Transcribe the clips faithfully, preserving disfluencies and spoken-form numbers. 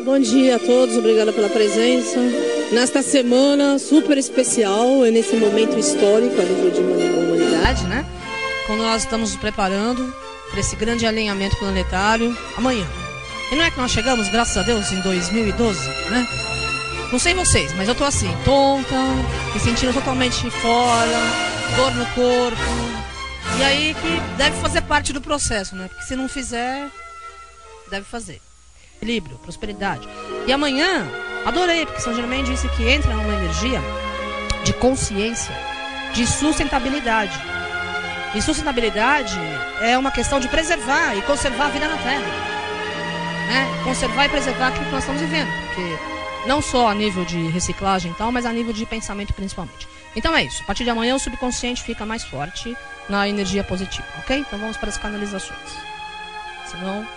bom dia a todos, obrigada pela presença. Nesta semana super especial, nesse momento histórico a nível de humanidade, né? Quando nós estamos nos preparando para esse grande alinhamento planetário amanhã. E não é que nós chegamos, graças a Deus, em dois mil e doze, né? Não sei vocês, mas eu tô assim, tonta, me sentindo totalmente fora, dor no corpo. E aí que deve fazer parte do processo, né? Porque se não fizer, deve fazer. Equilíbrio, prosperidade. E amanhã, adorei, porque São Germain disse que entra uma energia de consciência, de sustentabilidade. E sustentabilidade é uma questão de preservar e conservar a vida na Terra, né? Conservar e preservar aquilo que nós estamos vivendo, porque não só a nível de reciclagem e tal, mas a nível de pensamento principalmente. Então é isso, a partir de amanhã o subconsciente fica mais forte na energia positiva, ok? Então vamos para as canalizações. Senão...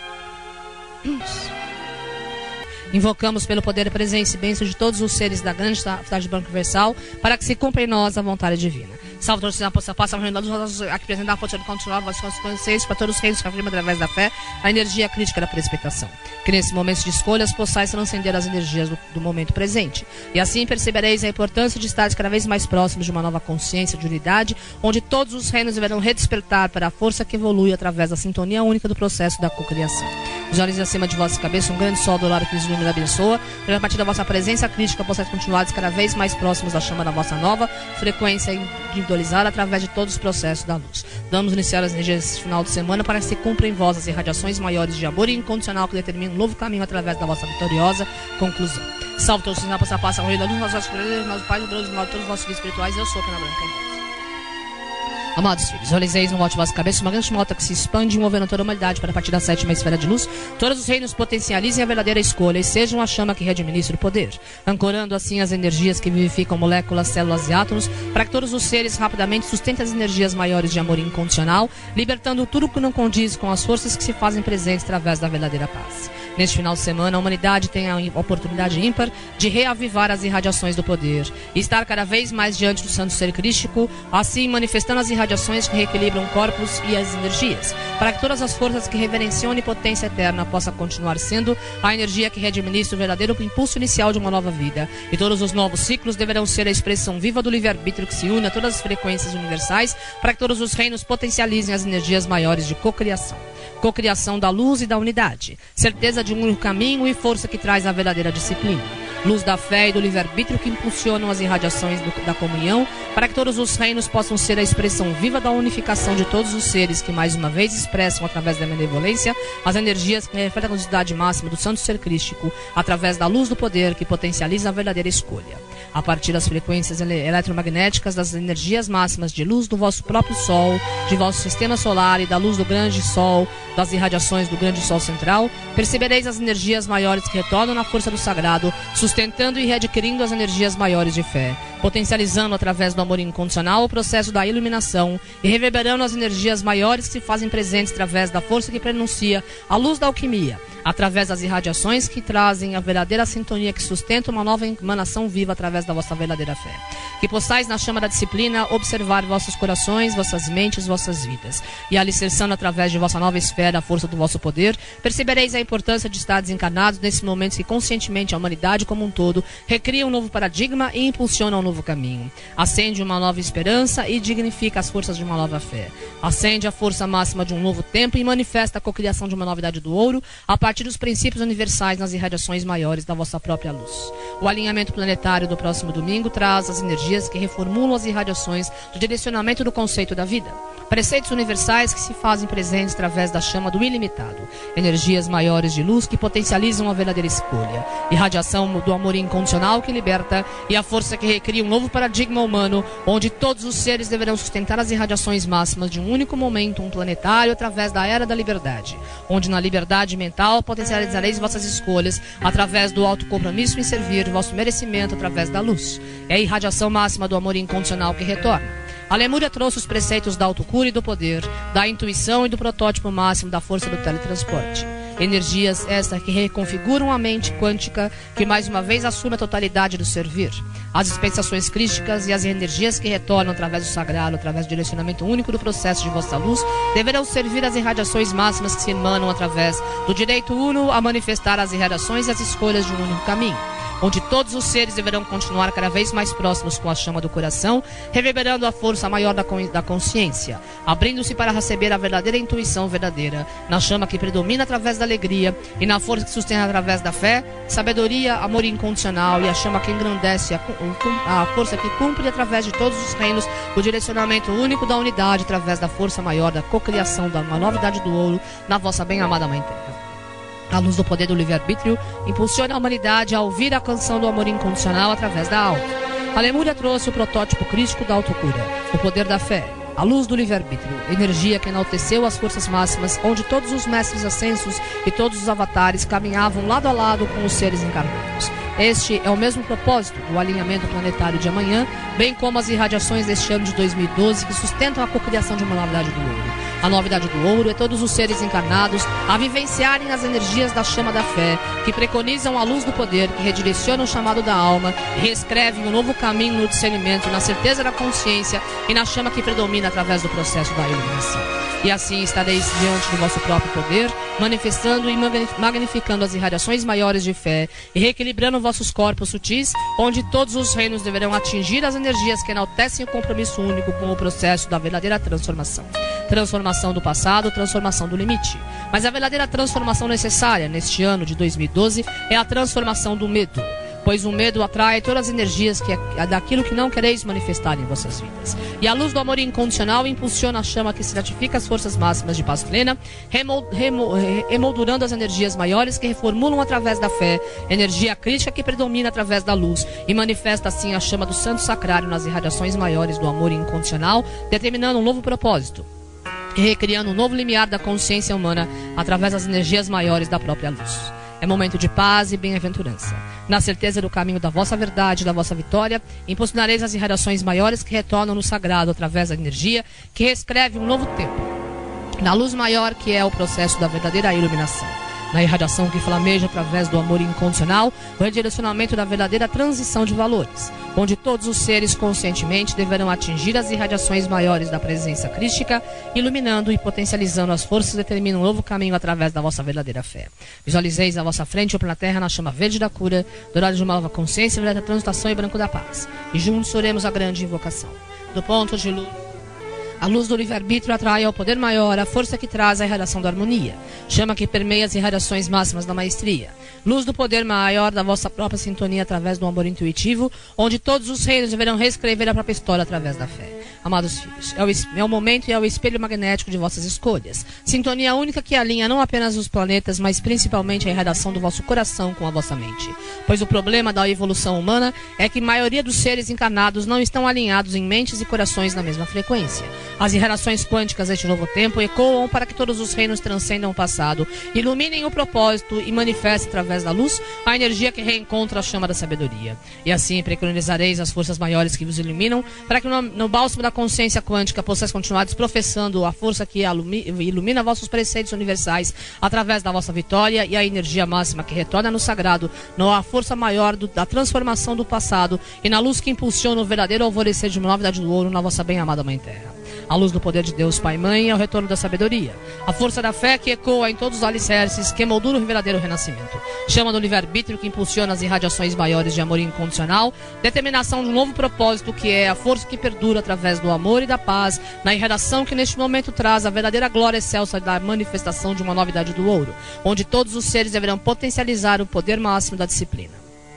Invocamos pelo poder e presença e bênção de todos os seres da grande tarde branca universal para que se cumpra em nós a vontade divina. Salve todos os sinais, possa passar, aqui apresentar a força do controlar, vossas consequências para todos os reinos que afirmam através da fé a energia crítica da precipitação. Que nesse momento de escolhas possais transcender as energias do, do momento presente. E assim percebereis a importância de estar cada vez mais próximos de uma nova consciência de unidade, onde todos os reinos deverão redespertar para a força que evolui através da sintonia única do processo da cocriação. Visualize acima de vossa cabeça um grande sol dourado que lhes ilumina e abençoa, para a partir da vossa presença crítica possais continuar cada vez mais próximos da chama da vossa nova frequência individualizada através de todos os processos da luz. Vamos iniciar as energias desse final de semana para que se cumpram em vós as irradiações maiores de amor incondicional que determinam um novo caminho através da vossa vitoriosa conclusão. Salve todos os sinais, passa, passa, a da luz, nós vossos nosso Pai, Deus, todos os vossos filhos espirituais, eu sou a Pena Branca em vós. Amados filhos, visualizeis no alto de vossa cabeça uma grande mota que se expande envolvendo toda a humanidade para a partir da sétima esfera de luz. Todos os reinos potencializem a verdadeira escolha e sejam a chama que readministra o poder, ancorando assim as energias que vivificam moléculas, células e átomos, para que todos os seres rapidamente sustentem as energias maiores de amor incondicional, libertando tudo que não condiz com as forças que se fazem presentes através da verdadeira paz. Neste final de semana, a humanidade tem a oportunidade ímpar de reavivar as irradiações do poder e estar cada vez mais diante do santo ser crístico, assim manifestando as irradiações que reequilibram corpos e as energias, para que todas as forças que reverenciam a onipotência eterna possam continuar sendo a energia que readministra o verdadeiro impulso inicial de uma nova vida. E todos os novos ciclos deverão ser a expressão viva do livre-arbítrio que se une a todas as frequências universais, para que todos os reinos potencializem as energias maiores de cocriação. Cocriação da luz e da unidade, certeza de um único caminho e força que traz a verdadeira disciplina. Luz da fé e do livre-arbítrio que impulsionam as irradiações do, da comunhão, para que todos os reinos possam ser a expressão viva da unificação de todos os seres que mais uma vez expressam através da benevolência as energias que refletem a lucidade máxima do santo ser crístico, através da luz do poder que potencializa a verdadeira escolha. A partir das frequências ele eletromagnéticas das energias máximas de luz do vosso próprio Sol, de vosso sistema solar e da luz do grande Sol, das irradiações do grande Sol central, percebereis as energias maiores que retornam na força do sagrado, sustentando e readquirindo as energias maiores de fé, potencializando através do amor incondicional o processo da iluminação e reverberando as energias maiores que se fazem presentes através da força que pronuncia a luz da alquimia, através das irradiações que trazem a verdadeira sintonia que sustenta uma nova emanação viva através da vossa verdadeira fé. Que possais na chama da disciplina observar vossos corações, vossas mentes, vossas vidas, e alicerçando através de vossa nova esfera a força do vosso poder, percebereis a importância de estar desencarnados nesses momentos que conscientemente a humanidade como um todo recria um novo paradigma e impulsiona um novo caminho. Acende uma nova esperança e dignifica as forças de uma nova fé. Acende a força máxima de um novo tempo e manifesta a cocriação de uma novidade do ouro a partir dos princípios universais nas irradiações maiores da vossa própria luz. O alinhamento planetário do próximo domingo traz as energias que reformulam as irradiações do direcionamento do conceito da vida. Preceitos universais que se fazem presentes através da chama do ilimitado. Energias maiores de luz que potencializam a verdadeira escolha. Irradiação do amor incondicional que liberta e a força que recria um novo paradigma humano, onde todos os seres deverão sustentar as irradiações máximas de um único momento, um planetário, através da era da liberdade. Onde na liberdade mental potencializareis vossas escolhas através do autocompromisso em servir vosso merecimento através da luz. É a irradiação máxima do amor incondicional que retorna. A Lemúria trouxe os preceitos da autocura e do poder, da intuição e do protótipo máximo da força do teletransporte. Energias estas que reconfiguram a mente quântica, que mais uma vez assume a totalidade do servir. As dispensações crísticas e as energias que retornam através do sagrado, através do direcionamento único do processo de vossa luz, deverão servir as irradiações máximas que se emanam através do direito uno a manifestar as irradiações e as escolhas de um único caminho, onde todos os seres deverão continuar cada vez mais próximos com a chama do coração, reverberando a força maior da, da consciência, abrindo-se para receber a verdadeira intuição verdadeira, na chama que predomina através da alegria e na força que sustenta através da fé, sabedoria, amor incondicional e a chama que engrandece a, a força que cumpre através de todos os reinos o direcionamento único da unidade através da força maior da cocriação da uma novidade do ouro na vossa bem-amada Mãe Terra. A luz do poder do livre-arbítrio impulsiona a humanidade a ouvir a canção do amor incondicional através da alma. A Lemúria trouxe o protótipo crístico da autocura, o poder da fé, a luz do livre-arbítrio, energia que enalteceu as forças máximas, onde todos os mestres ascensos e todos os avatares caminhavam lado a lado com os seres encarnados. Este é o mesmo propósito do alinhamento planetário de amanhã, bem como as irradiações deste ano de dois mil e doze que sustentam a cocriação de uma novidade do ouro. A novidade do ouro é todos os seres encarnados a vivenciarem as energias da chama da fé, que preconizam a luz do poder, que redirecionam o chamado da alma e reescrevem um novo caminho no discernimento, na certeza da consciência e na chama que predomina através do processo da iluminação. E assim estareis diante do vosso próprio poder, manifestando e magnificando as irradiações maiores de fé e reequilibrando vossos corpos sutis, onde todos os reinos deverão atingir as energias que enaltecem o compromisso único com o processo da verdadeira transformação. Transformação do passado, transformação do limite. Mas a verdadeira transformação necessária neste ano de dois mil e doze é a transformação do medo, pois o medo atrai todas as energias que é daquilo que não quereis manifestar em vossas vidas. E a luz do amor incondicional impulsiona a chama que certifica as forças máximas de paz plena, emoldurando as energias maiores que reformulam através da fé, energia crítica que predomina através da luz, e manifesta assim a chama do santo sacrário nas irradiações maiores do amor incondicional, determinando um novo propósito e recriando um novo limiar da consciência humana através das energias maiores da própria luz. É momento de paz e bem-aventurança. Na certeza do caminho da vossa verdade, da vossa vitória, impulsionareis as irradiações maiores que retornam no sagrado através da energia que reescreve um novo tempo, na luz maior que é o processo da verdadeira iluminação. Na irradiação que flameja através do amor incondicional, o redirecionamento da verdadeira transição de valores, onde todos os seres conscientemente deverão atingir as irradiações maiores da presença crística, iluminando e potencializando as forças que determinam um novo caminho através da vossa verdadeira fé. Visualizeis à vossa frente o planeta Terra na chama verde da cura, dourado de uma nova consciência, verdadeira transmutação e branco da paz. E juntos oremos a grande invocação. Do ponto de luz, a luz do livre-arbítrio atrai ao poder maior a força que traz a irradiação da harmonia, chama que permeia as irradiações máximas da maestria. Luz do poder maior da vossa própria sintonia através do amor intuitivo, onde todos os reinos deverão reescrever a própria história através da fé. Amados filhos, é o, é o momento e é o espelho magnético de vossas escolhas. Sintonia única que alinha não apenas os planetas, mas principalmente a irradiação do vosso coração com a vossa mente. Pois o problema da evolução humana é que a maioria dos seres encarnados não estão alinhados em mentes e corações na mesma frequência. As irradiações quânticas deste novo tempo ecoam para que todos os reinos transcendam o passado, iluminem o propósito e manifestem através da luz a energia que reencontra a chama da sabedoria. E assim preconizareis as forças maiores que vos iluminam, para que no, no bálsamo da consciência quântica possais continuar professando a força que ilumina vossos preceitos universais através da vossa vitória e a energia máxima que retorna no sagrado, na força maior do, da transformação do passado e na luz que impulsiona o verdadeiro alvorecer de uma novidade do ouro na vossa bem-amada Mãe Terra. A luz do poder de Deus Pai e Mãe é o retorno da sabedoria. A força da fé que ecoa em todos os alicerces, que moldura o verdadeiro renascimento. Chama do livre-arbítrio que impulsiona as irradiações maiores de amor incondicional. Determinação de um novo propósito que é a força que perdura através do amor e da paz. Na irradiação que neste momento traz a verdadeira glória excelsa da manifestação de uma novidade do ouro. Onde todos os seres deverão potencializar o poder máximo da disciplina.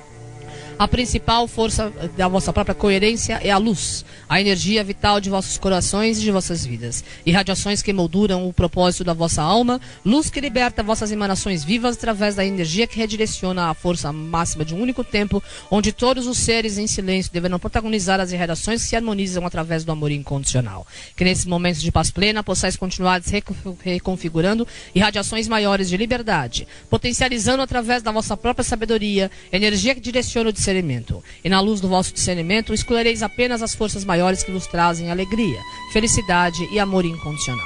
A principal força da vossa própria coerência é a luz, a energia vital de vossos corações e de vossas vidas. Irradiações que molduram o propósito da vossa alma, luz que liberta vossas emanações vivas através da energia que redireciona a força máxima de um único tempo, onde todos os seres em silêncio deverão protagonizar as irradiações que se harmonizam através do amor incondicional. Que nesses momentos de paz plena possais continuar reconfigurando irradiações maiores de liberdade, potencializando através da vossa própria sabedoria, energia que direciona o discernimento. E na luz do vosso discernimento, escolhereis apenas as forças maiores que vos trazem alegria, felicidade e amor incondicional.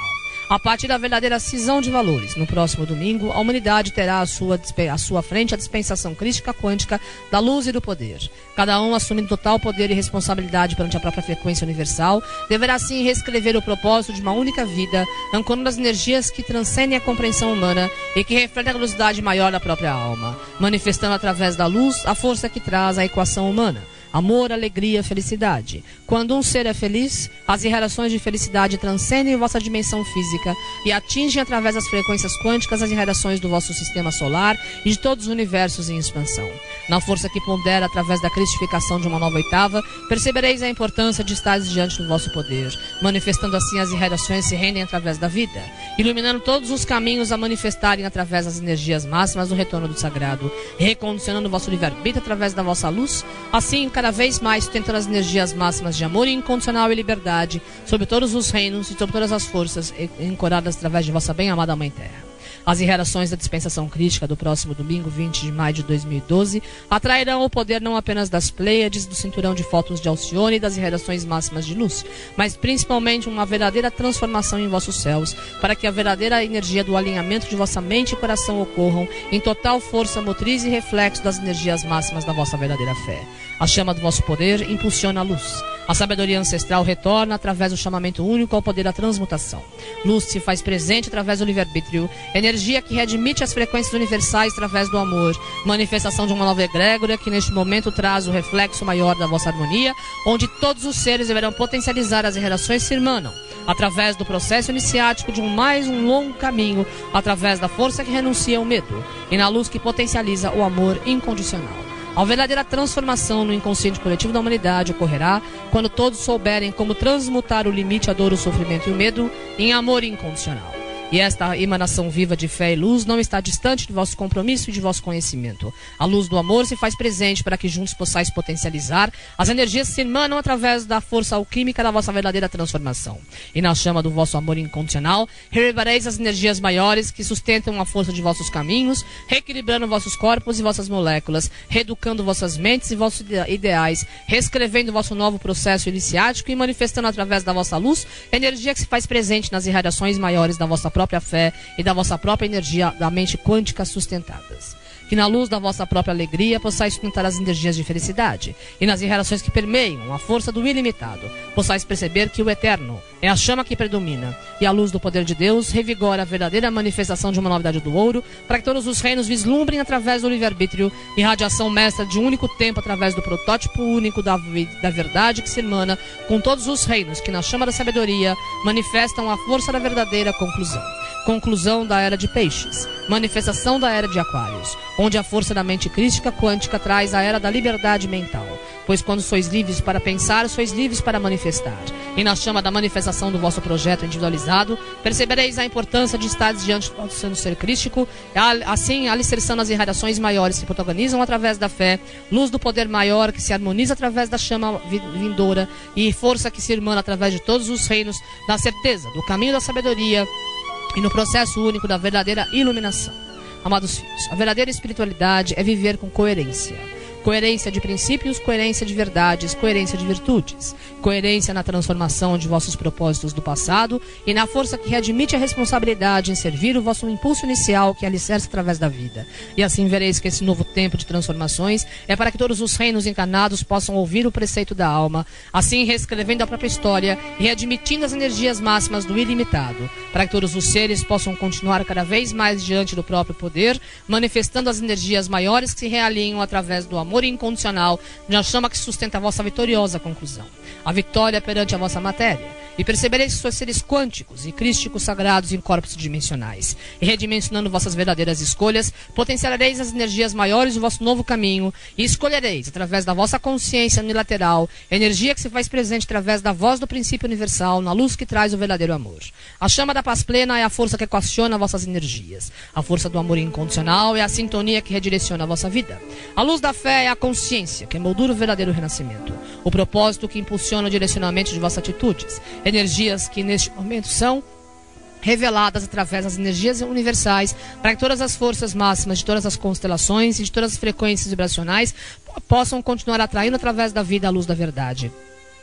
A partir da verdadeira cisão de valores, no próximo domingo, a humanidade terá à sua, à sua frente a dispensação crística quântica da luz e do poder. Cada um, assumindo total poder e responsabilidade perante a própria frequência universal, deverá assim reescrever o propósito de uma única vida, ancorando as energias que transcendem a compreensão humana e que refletem a velocidade maior da própria alma, manifestando através da luz a força que traz a equação humana. Amor, alegria, felicidade. Quando um ser é feliz, as irradiações de felicidade transcendem vossa dimensão física e atingem através das frequências quânticas as irradiações do vosso sistema solar e de todos os universos em expansão. Na força que pondera através da cristificação de uma nova oitava, percebereis a importância de estar diante do vosso poder, manifestando assim as irradiações se rendem através da vida, iluminando todos os caminhos a manifestarem através das energias máximas do retorno do sagrado, recondicionando o vosso livre-arbítrio através da vossa luz, assim cada vez mais sustentando as energias máximas de amor incondicional e liberdade sobre todos os reinos e sobre todas as forças ancoradas através de vossa bem-amada Mãe Terra. As irradiações da dispensação crística do próximo domingo, vinte de maio de dois mil e doze, atrairão o poder não apenas das Pleiades, do cinturão de fótons de Alcione e das irradiações máximas de luz, mas principalmente uma verdadeira transformação em vossos céus, para que a verdadeira energia do alinhamento de vossa mente e coração ocorram em total força motriz e reflexo das energias máximas da vossa verdadeira fé. A chama do vosso poder impulsiona a luz. A sabedoria ancestral retorna através do chamamento único ao poder da transmutação. Luz se faz presente através do livre-arbítrio, energia que readmite as frequências universais através do amor, manifestação de uma nova egrégora que neste momento traz o reflexo maior da vossa harmonia, onde todos os seres deverão potencializar as irradiações que se irmanam, através do processo iniciático de um mais um longo caminho, através da força que renuncia ao medo, e na luz que potencializa o amor incondicional. A verdadeira transformação no inconsciente coletivo da humanidade ocorrerá quando todos souberem como transmutar o limite, a dor, o sofrimento e o medo em amor incondicional. E esta emanação viva de fé e luz não está distante de vosso compromisso e de vosso conhecimento. A luz do amor se faz presente para que juntos possais potencializar as energias que se emanam através da força alquímica da vossa verdadeira transformação. E na chama do vosso amor incondicional, relevareis as energias maiores que sustentam a força de vossos caminhos, reequilibrando vossos corpos e vossas moléculas, reeducando vossas mentes e vossos ideais, reescrevendo vosso novo processo iniciático e manifestando através da vossa luz energia que se faz presente nas irradiações maiores da vossa própria fé e da vossa própria energia da mente quântica sustentadas. Que na luz da vossa própria alegria possais sustentar as energias de felicidade e nas irradiações que permeiam a força do ilimitado, possais perceber que o eterno é a chama que predomina e a luz do poder de Deus revigora a verdadeira manifestação de uma novidade do ouro, para que todos os reinos vislumbrem através do livre-arbítrio e radiação mestra de um único tempo através do protótipo único da, da verdade que se emana com todos os reinos que na chama da sabedoria manifestam a força da verdadeira conclusão. Conclusão da era de peixes, manifestação da era de aquários, onde a força da mente crística quântica traz a era da liberdade mental. Pois quando sois livres para pensar, sois livres para manifestar. E na chama da manifestação do vosso projeto individualizado, percebereis a importância de estar diante do seu ser crístico, assim alicerçando as irradiações maiores que protagonizam através da fé, luz do poder maior que se harmoniza através da chama vindoura e força que se irmana através de todos os reinos, na certeza do caminho da sabedoria e no processo único da verdadeira iluminação. Amados filhos, a verdadeira espiritualidade é viver com coerência. Coerência de princípios, coerência de verdades, coerência de virtudes. Coerência na transformação de vossos propósitos do passado e na força que readmite a responsabilidade em servir o vosso impulso inicial que alicerça através da vida. E assim vereis que esse novo tempo de transformações é para que todos os reinos encarnados possam ouvir o preceito da alma, assim reescrevendo a própria história e readmitindo as energias máximas do ilimitado, para que todos os seres possam continuar cada vez mais diante do próprio poder, manifestando as energias maiores que se realinham através do amor incondicional, na chama que sustenta a vossa vitoriosa conclusão. A vitória perante a vossa matéria. E percebereis que sois seres quânticos e crísticos sagrados em corpos dimensionais. E redimensionando vossas verdadeiras escolhas, potenciareis as energias maiores do vosso novo caminho e escolhereis, através da vossa consciência unilateral, energia que se faz presente através da voz do princípio universal, na luz que traz o verdadeiro amor. A chama da paz plena é a força que equaciona vossas energias. A força do amor incondicional é a sintonia que redireciona a vossa vida. A luz da fé é a consciência que moldura o verdadeiro renascimento. O propósito que impulsiona o direcionamento de vossas atitudes. Energias que neste momento são reveladas através das energias universais, para que todas as forças máximas de todas as constelações e de todas as frequências vibracionais possam continuar atraindo através da vida a luz da verdade.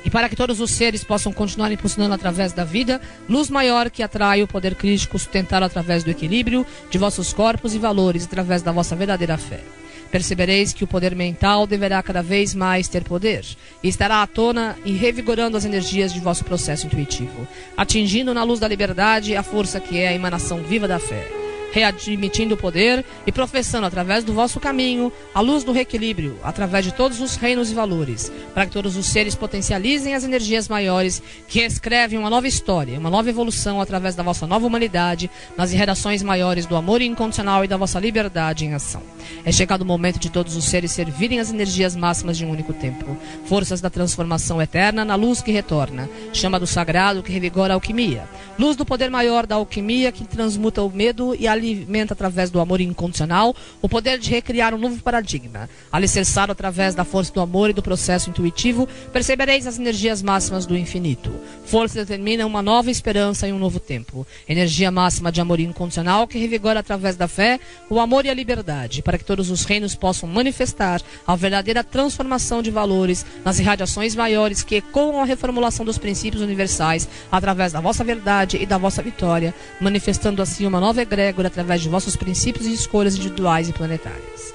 E para que todos os seres possam continuar impulsionando através da vida, luz maior que atrai o poder crístico sustentar através do equilíbrio de vossos corpos e valores, através da vossa verdadeira fé. Percebereis que o poder mental deverá cada vez mais ter poder, e estará à tona e revigorando as energias de vosso processo intuitivo, atingindo na luz da liberdade a força que é a emanação viva da fé, readmitindo o poder e professando através do vosso caminho a luz do reequilíbrio, através de todos os reinos e valores, para que todos os seres potencializem as energias maiores que escrevem uma nova história, uma nova evolução através da vossa nova humanidade, nas irradiações maiores do amor incondicional e da vossa liberdade em ação. É chegado o momento de todos os seres servirem as energias máximas de um único tempo, forças da transformação eterna na luz que retorna, chama do sagrado que revigora a alquimia, luz do poder maior da alquimia que transmuta o medo e a alimenta através do amor incondicional o poder de recriar um novo paradigma. Alicerçado através da força do amor e do processo intuitivo, percebereis as energias máximas do infinito. Força determina uma nova esperança e um novo tempo. Energia máxima de amor incondicional que revigora através da fé, o amor e a liberdade, para que todos os reinos possam manifestar a verdadeira transformação de valores nas irradiações maiores que ecoam a reformulação dos princípios universais através da vossa verdade e da vossa vitória, manifestando assim uma nova egrégora através de vossos princípios e escolhas individuais e planetárias.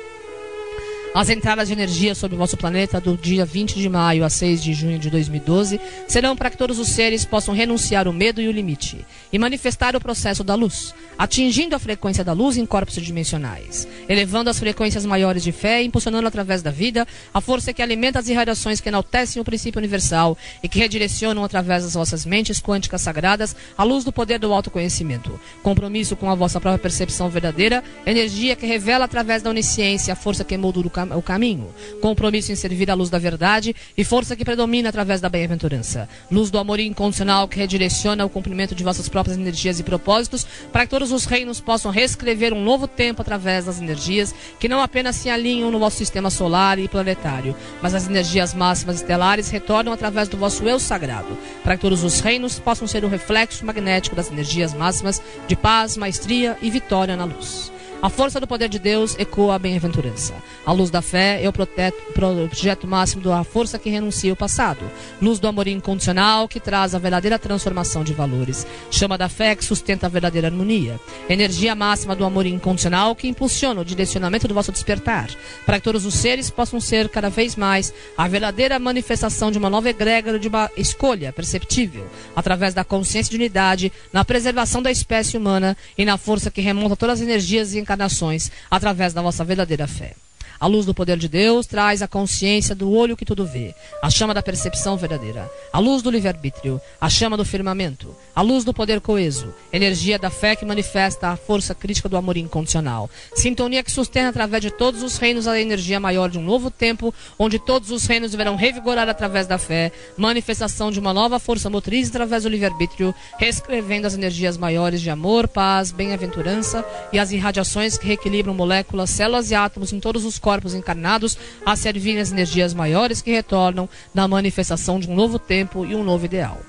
As entradas de energia sobre o vosso planeta do dia vinte de maio a seis de junho de dois mil e doze serão para que todos os seres possam renunciar o medo e o limite e manifestar o processo da luz, atingindo a frequência da luz em corpos dimensionais, elevando as frequências maiores de fé e impulsionando através da vida a força que alimenta as irradiações que enaltecem o princípio universal e que redirecionam através das vossas mentes quânticas sagradas a luz do poder do autoconhecimento. Compromisso com a vossa própria percepção verdadeira, energia que revela através da onisciência a força que moldura o caminho o caminho, compromisso em servir à luz da verdade e força que predomina através da bem-aventurança, luz do amor incondicional que redireciona o cumprimento de vossas próprias energias e propósitos para que todos os reinos possam reescrever um novo tempo através das energias que não apenas se alinham no vosso sistema solar e planetário, mas as energias máximas estelares retornam através do vosso eu sagrado, para que todos os reinos possam ser o reflexo magnético das energias máximas de paz, maestria e vitória na luz. A força do poder de Deus ecoa a bem-aventurança. A luz da fé é o projeto máximo da força que renuncia o passado. Luz do amor incondicional que traz a verdadeira transformação de valores. Chama da fé que sustenta a verdadeira harmonia. Energia máxima do amor incondicional que impulsiona o direcionamento do vosso despertar, para que todos os seres possam ser cada vez mais a verdadeira manifestação de uma nova egrégora de uma escolha perceptível, através da consciência de unidade, na preservação da espécie humana e na força que remonta todas as energias e encarnações através da vossa verdadeira fé. A luz do poder de Deus traz a consciência do olho que tudo vê, a chama da percepção verdadeira, a luz do livre-arbítrio, a chama do firmamento, a luz do poder coeso, energia da fé que manifesta a força crítica do amor incondicional, sintonia que sustenta através de todos os reinos a energia maior de um novo tempo, onde todos os reinos deverão revigorar através da fé, manifestação de uma nova força motriz através do livre-arbítrio, reescrevendo as energias maiores de amor, paz, bem-aventurança e as irradiações que reequilibram moléculas, células e átomos em todos os corpos encarnados a servirem as energias maiores que retornam na manifestação de um novo tempo e um novo ideal.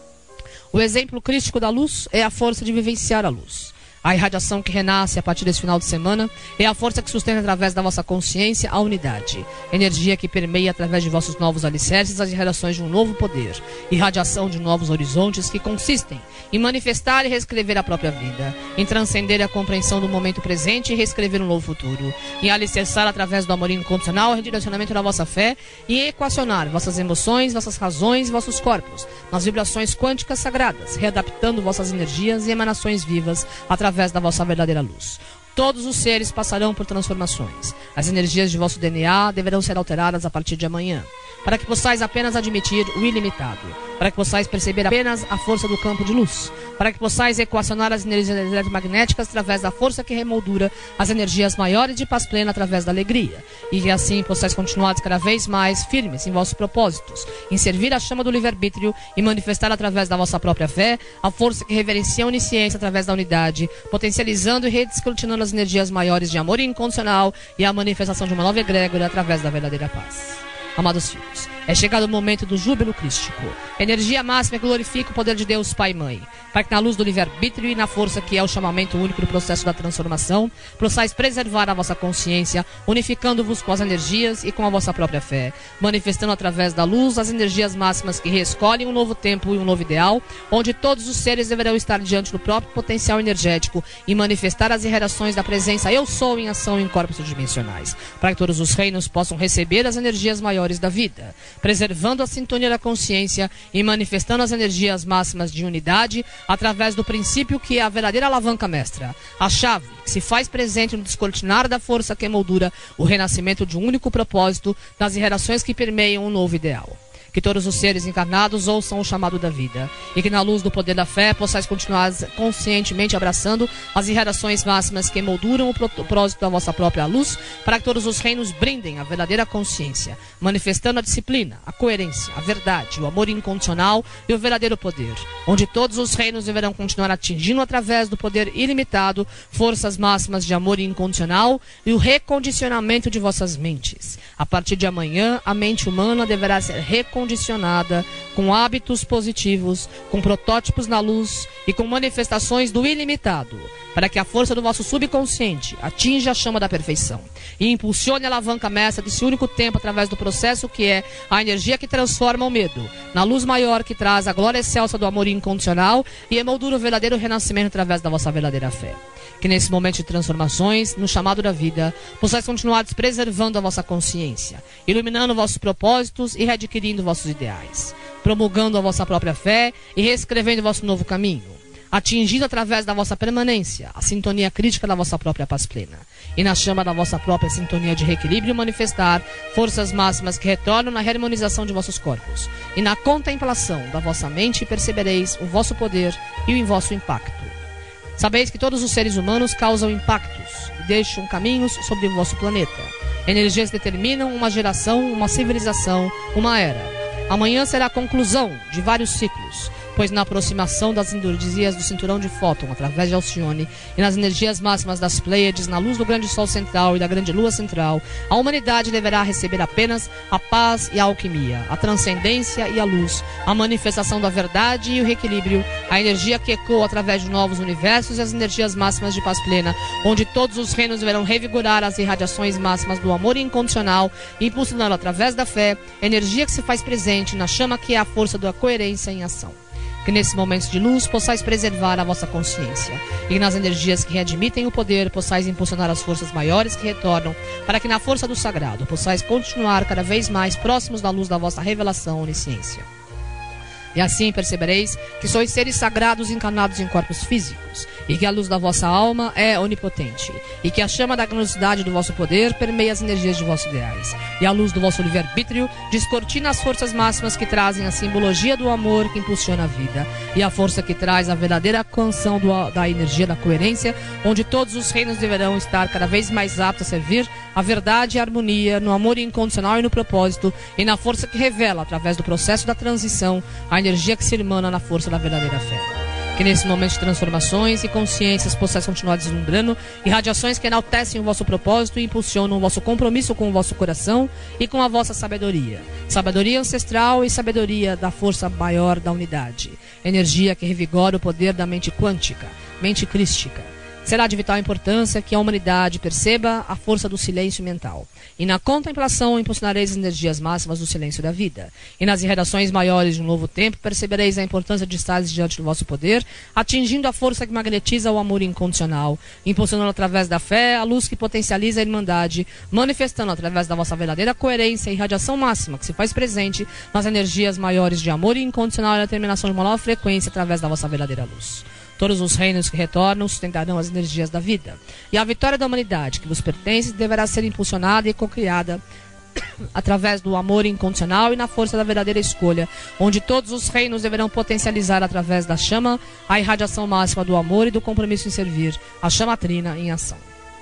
O exemplo crístico da luz é a força de vivenciar a luz. A irradiação que renasce a partir desse final de semana é a força que sustenta através da vossa consciência a unidade. Energia que permeia através de vossos novos alicerces as irradiações de um novo poder. Irradiação de novos horizontes que consistem em manifestar e reescrever a própria vida. Em transcender a compreensão do momento presente e reescrever um novo futuro. Em alicerçar através do amor incondicional o redirecionamento da vossa fé e em equacionar vossas emoções, vossas razões e vossos corpos nas vibrações quânticas sagradas, readaptando vossas energias e emanações vivas através através da vossa verdadeira luz. Todos os seres passarão por transformações. As energias de vosso D N A deverão ser alteradas a partir de amanhã, para que possais apenas admitir o ilimitado, para que possais perceber apenas a força do campo de luz, para que possais equacionar as energias eletromagnéticas através da força que remoldura as energias maiores de paz plena através da alegria, e que assim possais continuar cada vez mais firmes em vossos propósitos, em servir a chama do livre-arbítrio e manifestar através da vossa própria fé a força que reverencia a onisciência através da unidade, potencializando e redescortinando as energias maiores de amor incondicional e a manifestação de uma nova egrégora através da verdadeira paz. Amados filhos, É chegado o momento do júbilo crístico. Energia máxima que glorifica o poder de Deus Pai e Mãe, para que na luz do livre-arbítrio e na força que é o chamamento único do processo da transformação, possais preservar a vossa consciência, unificando-vos com as energias e com a vossa própria fé, manifestando através da luz as energias máximas que reescolhem um novo tempo e um novo ideal, onde todos os seres deverão estar diante do próprio potencial energético e manifestar as irradiações da presença Eu Sou em ação em corpos dimensionais, para que todos os reinos possam receber as energias maiores da vida, preservando a sintonia da consciência e manifestando as energias máximas de unidade através do princípio que é a verdadeira alavanca mestra, a chave que se faz presente no descortinar da força que emoldura o renascimento de um único propósito nas irradiações que permeiam um novo ideal. Que todos os seres encarnados ouçam o chamado da vida e que na luz do poder da fé possais continuar conscientemente abraçando as irradiações máximas que emolduram o propósito da vossa própria luz, para que todos os reinos brindem a verdadeira consciência, manifestando a disciplina, a coerência, a verdade, o amor incondicional e o verdadeiro poder, onde todos os reinos deverão continuar atingindo através do poder ilimitado forças máximas de amor incondicional e o recondicionamento de vossas mentes. A partir de amanhã, a mente humana deverá ser recondicionada condicionada, com hábitos positivos, com protótipos na luz e com manifestações do ilimitado, para que a força do vosso subconsciente atinja a chama da perfeição e impulsione a alavanca mestra desse único tempo através do processo que é a energia que transforma o medo na luz maior que traz a glória excelsa do amor incondicional e emoldura o verdadeiro renascimento através da vossa verdadeira fé. Que nesse momento de transformações, no chamado da vida, possais continuar preservando a vossa consciência, iluminando vossos propósitos e readquirindo vossos ideais, promulgando a vossa própria fé e reescrevendo vosso novo caminho, atingindo através da vossa permanência a sintonia crítica da vossa própria paz plena, e na chama da vossa própria sintonia de reequilíbrio manifestar forças máximas que retornam na harmonização de vossos corpos, e na contemplação da vossa mente percebereis o vosso poder e o vosso impacto. Sabeis que todos os seres humanos causam impactos e deixam caminhos sobre o vosso planeta. Energias determinam uma geração, uma civilização, uma era. Amanhã será a conclusão de vários ciclos, pois na aproximação das energias do cinturão de Fóton, através de Alcione, e nas energias máximas das Pleiades, na luz do grande Sol central e da grande Lua central, a humanidade deverá receber apenas a paz e a alquimia, a transcendência e a luz, a manifestação da verdade e o reequilíbrio, a energia que ecoa através de novos universos e as energias máximas de paz plena, onde todos os reinos deverão revigorar as irradiações máximas do amor incondicional, impulsionando através da fé, energia que se faz presente na chama que é a força da coerência em ação. Que nesses momentos de luz possais preservar a vossa consciência, e nas energias que readmitem o poder possais impulsionar as forças maiores que retornam, para que na força do sagrado possais continuar cada vez mais próximos da luz da vossa revelação onisciência. E assim percebereis que sois seres sagrados encarnados em corpos físicos, e que a luz da vossa alma é onipotente, e que a chama da grandiosidade do vosso poder permeia as energias de vossos ideais, e a luz do vosso livre-arbítrio descortina as forças máximas que trazem a simbologia do amor que impulsiona a vida, e a força que traz a verdadeira canção do, da energia da coerência, onde todos os reinos deverão estar cada vez mais aptos a servir a verdade e a harmonia, no amor incondicional e no propósito, e na força que revela, através do processo da transição, a energia que se irmana na força da verdadeira fé. Que nesse momento de transformações e consciências possais continuar deslumbrando irradiações que enaltecem o vosso propósito e impulsionam o vosso compromisso com o vosso coração e com a vossa sabedoria. Sabedoria ancestral e sabedoria da força maior da unidade. Energia que revigora o poder da mente quântica, mente crística. Será de vital importância que a humanidade perceba a força do silêncio mental. E na contemplação impulsionareis as energias máximas do silêncio da vida. E nas irradiações maiores de um novo tempo percebereis a importância de estares diante do vosso poder, atingindo a força que magnetiza o amor incondicional, impulsionando através da fé a luz que potencializa a irmandade, manifestando através da vossa verdadeira coerência e radiação máxima que se faz presente nas energias maiores de amor incondicional e a determinação de uma nova frequência através da vossa verdadeira luz. Todos os reinos que retornam sustentarão as energias da vida. E a vitória da humanidade que vos pertence deverá ser impulsionada e cocriada através do amor incondicional e na força da verdadeira escolha, onde todos os reinos deverão potencializar através da chama a irradiação máxima do amor e do compromisso em servir, a chama trina em ação.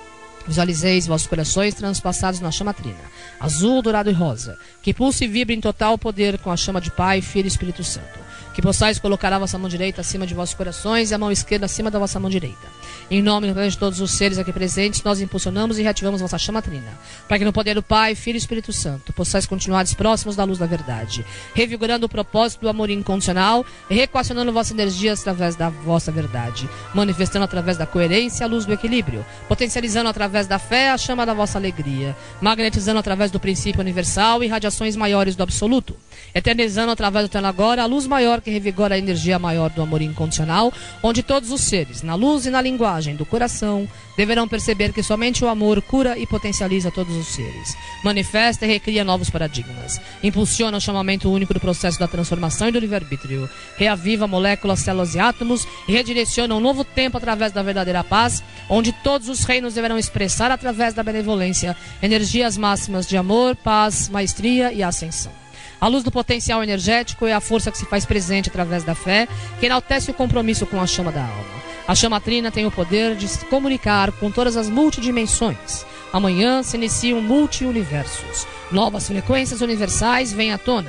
Visualizeis vossos corações transpassados na chama trina, azul, dourado e rosa, que pulse e vibre em total poder com a chama de Pai, Filho e Espírito Santo. Que possais colocar a vossa mão direita acima de vossos corações e a mão esquerda acima da vossa mão direita. Em nome de todos os seres aqui presentes, nós impulsionamos e reativamos vossa chama trina, para que no poder do Pai, Filho e Espírito Santo, possais continuar próximos da luz da verdade, revigorando o propósito do amor incondicional e reequacionando vossas energias através da vossa verdade, manifestando através da coerência a luz do equilíbrio, potencializando através da fé a chama da vossa alegria, magnetizando através do princípio universal e radiações maiores do absoluto, eternizando através do eterno agora a luz maior que revigora a energia maior do amor incondicional, onde todos os seres, na luz e na linguagem do coração, deverão perceber que somente o amor cura e potencializa todos os seres, manifesta e recria novos paradigmas, impulsiona o chamamento único do processo da transformação e do livre-arbítrio, reaviva moléculas, células e átomos e redireciona um novo tempo através da verdadeira paz, onde todos os reinos deverão expressar através da benevolência energias máximas de amor, paz, maestria e ascensão. A luz do potencial energético é a força que se faz presente através da fé, que enaltece o compromisso com a chama da alma. A chama trina tem o poder de se comunicar com todas as multidimensões. Amanhã se iniciam multi-universos. Novas frequências universais vêm à tona,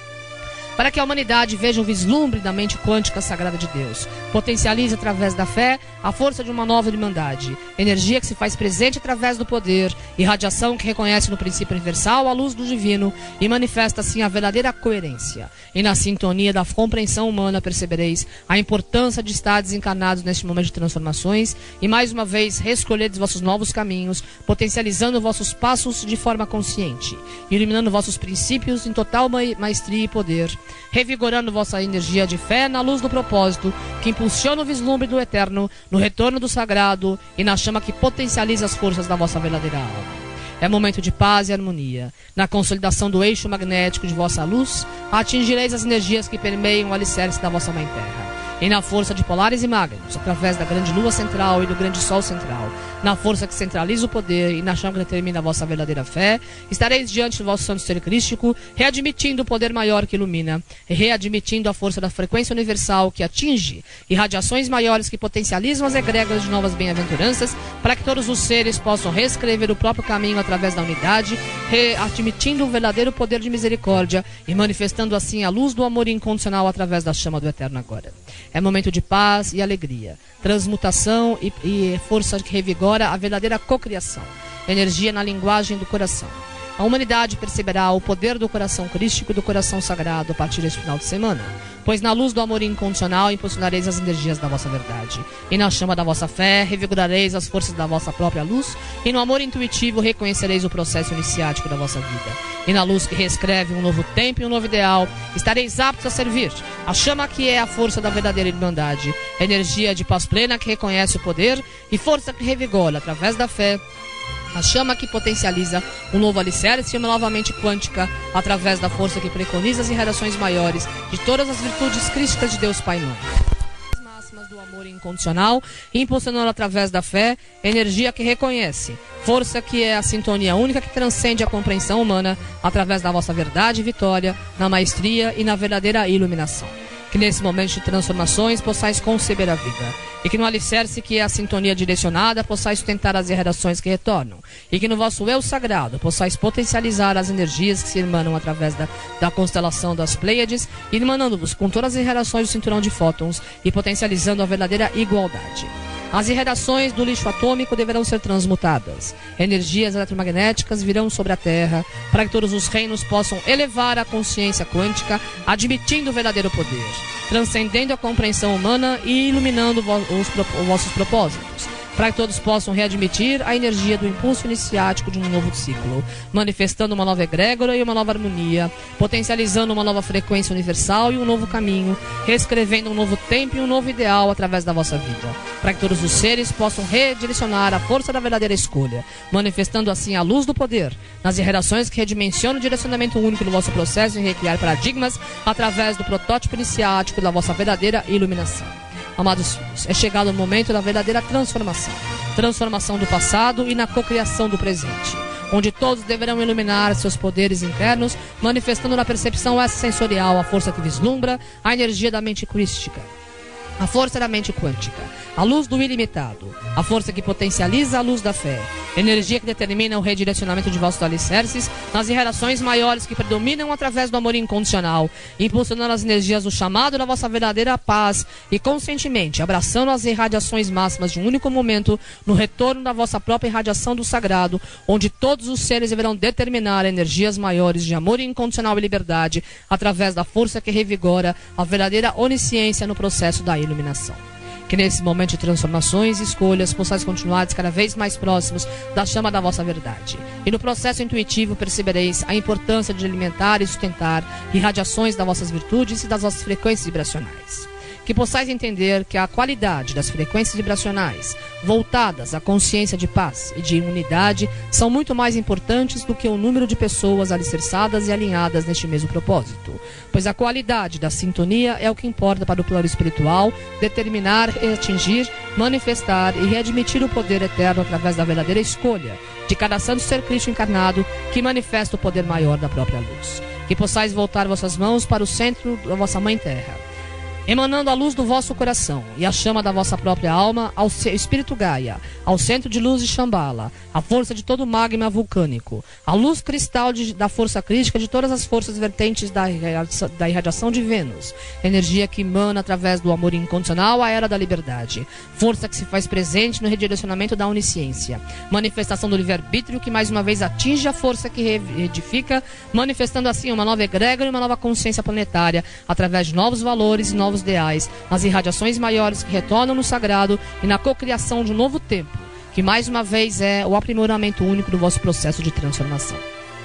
para que a humanidade veja o vislumbre da mente quântica sagrada de Deus. Potencialize através da fé a força de uma nova irmandade, energia que se faz presente através do poder e radiação que reconhece no princípio universal a luz do divino e manifesta assim a verdadeira coerência. E na sintonia da compreensão humana percebereis a importância de estar desencarnados neste momento de transformações e mais uma vez reescolhedes vossos novos caminhos, potencializando vossos passos de forma consciente, iluminando vossos princípios em total ma maestria e poder, revigorando vossa energia de fé na luz do propósito que impulsiona o vislumbre do eterno, no retorno do sagrado e na chama que potencializa as forças da vossa verdadeira alma. É momento de paz e harmonia. Na consolidação do eixo magnético de vossa luz, atingireis as energias que permeiam o alicerce da vossa Mãe Terra. E na força de polares e magnos, através da grande lua central e do grande sol central, na força que centraliza o poder e na chama que determina a vossa verdadeira fé, estareis diante do vosso santo ser crístico, readmitindo o poder maior que ilumina, readmitindo a força da frequência universal que atinge, e radiações maiores que potencializam as egrégoras de novas bem-aventuranças, para que todos os seres possam reescrever o próprio caminho através da unidade, readmitindo o verdadeiro poder de misericórdia e manifestando assim a luz do amor incondicional através da chama do eterno agora. É momento de paz e alegria, transmutação e, e força que revigora a verdadeira cocriação, energia na linguagem do coração. A humanidade perceberá o poder do coração crístico e do coração sagrado a partir deste final de semana, pois na luz do amor incondicional impulsionareis as energias da vossa verdade, e na chama da vossa fé revigorareis as forças da vossa própria luz, e no amor intuitivo reconhecereis o processo iniciático da vossa vida, e na luz que reescreve um novo tempo e um novo ideal, estareis aptos a servir a chama que é a força da verdadeira irmandade, energia de paz plena que reconhece o poder e força que revigora através da fé, a chama que potencializa um novo alicerce e uma nova mente quântica através da força que preconiza as irradiações maiores de todas as virtudes crísticas de Deus Pai e Mãe. As máximas do amor incondicional, impulsionando através da fé, energia que reconhece, força que é a sintonia única que transcende a compreensão humana através da vossa verdade e vitória, na maestria e na verdadeira iluminação. Que nesse momento de transformações possais conceber a vida, e que no alicerce que é a sintonia direcionada possais sustentar as irradiações que retornam, e que no vosso eu sagrado possais potencializar as energias que se emanam através da, da constelação das Pleiades, emanando-vos com todas as irradiações do cinturão de fótons e potencializando a verdadeira igualdade. As irradiações do lixo atômico deverão ser transmutadas. Energias eletromagnéticas virão sobre a Terra para que todos os reinos possam elevar a consciência quântica, admitindo o verdadeiro poder, transcendendo a compreensão humana e iluminando os, os vossos propósitos, para que todos possam readmitir a energia do impulso iniciático de um novo ciclo, manifestando uma nova egrégora e uma nova harmonia, potencializando uma nova frequência universal e um novo caminho, reescrevendo um novo tempo e um novo ideal através da vossa vida, para que todos os seres possam redirecionar a força da verdadeira escolha, manifestando assim a luz do poder, nas irradiações que redimensionam o direcionamento único do vosso processo em recriar paradigmas através do protótipo iniciático da vossa verdadeira iluminação. Amados filhos, é chegado o momento da verdadeira transformação. Transformação do passado e na cocriação do presente, onde todos deverão iluminar seus poderes internos, manifestando na percepção extrasensorial a força que vislumbra a energia da mente crística. a força da mente quântica, a luz do ilimitado, a força que potencializa a luz da fé, energia que determina o redirecionamento de vossos alicerces nas relações maiores que predominam através do amor incondicional, impulsionando as energias do chamado da vossa verdadeira paz e conscientemente abraçando as irradiações máximas de um único momento no retorno da vossa própria irradiação do sagrado, onde todos os seres deverão determinar energias maiores de amor incondicional e liberdade através da força que revigora a verdadeira onisciência no processo da iluminação. Que nesse momento de transformações e escolhas possais continuar cada vez mais próximos da chama da vossa verdade. E no processo intuitivo percebereis a importância de alimentar e sustentar irradiações das vossas virtudes e das vossas frequências vibracionais. Que possais entender que a qualidade das frequências vibracionais voltadas à consciência de paz e de unidade são muito mais importantes do que o número de pessoas alicerçadas e alinhadas neste mesmo propósito, pois a qualidade da sintonia é o que importa para o plano espiritual determinar, atingir, manifestar e readmitir o poder eterno através da verdadeira escolha de cada santo ser Cristo encarnado que manifesta o poder maior da própria luz. Que possais voltar vossas mãos para o centro da vossa Mãe Terra, emanando a luz do vosso coração e a chama da vossa própria alma ao Espírito Gaia, ao centro de luz de Shambhala, a força de todo o magma vulcânico, a luz cristal de, da força crítica de todas as forças vertentes da, da irradiação de Vênus, energia que emana através do amor incondicional à era da liberdade, força que se faz presente no redirecionamento da onisciência, manifestação do livre-arbítrio que mais uma vez atinge a força que edifica, manifestando assim uma nova egrégora e uma nova consciência planetária, através de novos valores e novos ideais, nas irradiações maiores que retornam no sagrado e na cocriação de um novo tempo, que mais uma vez é o aprimoramento único do vosso processo de transformação.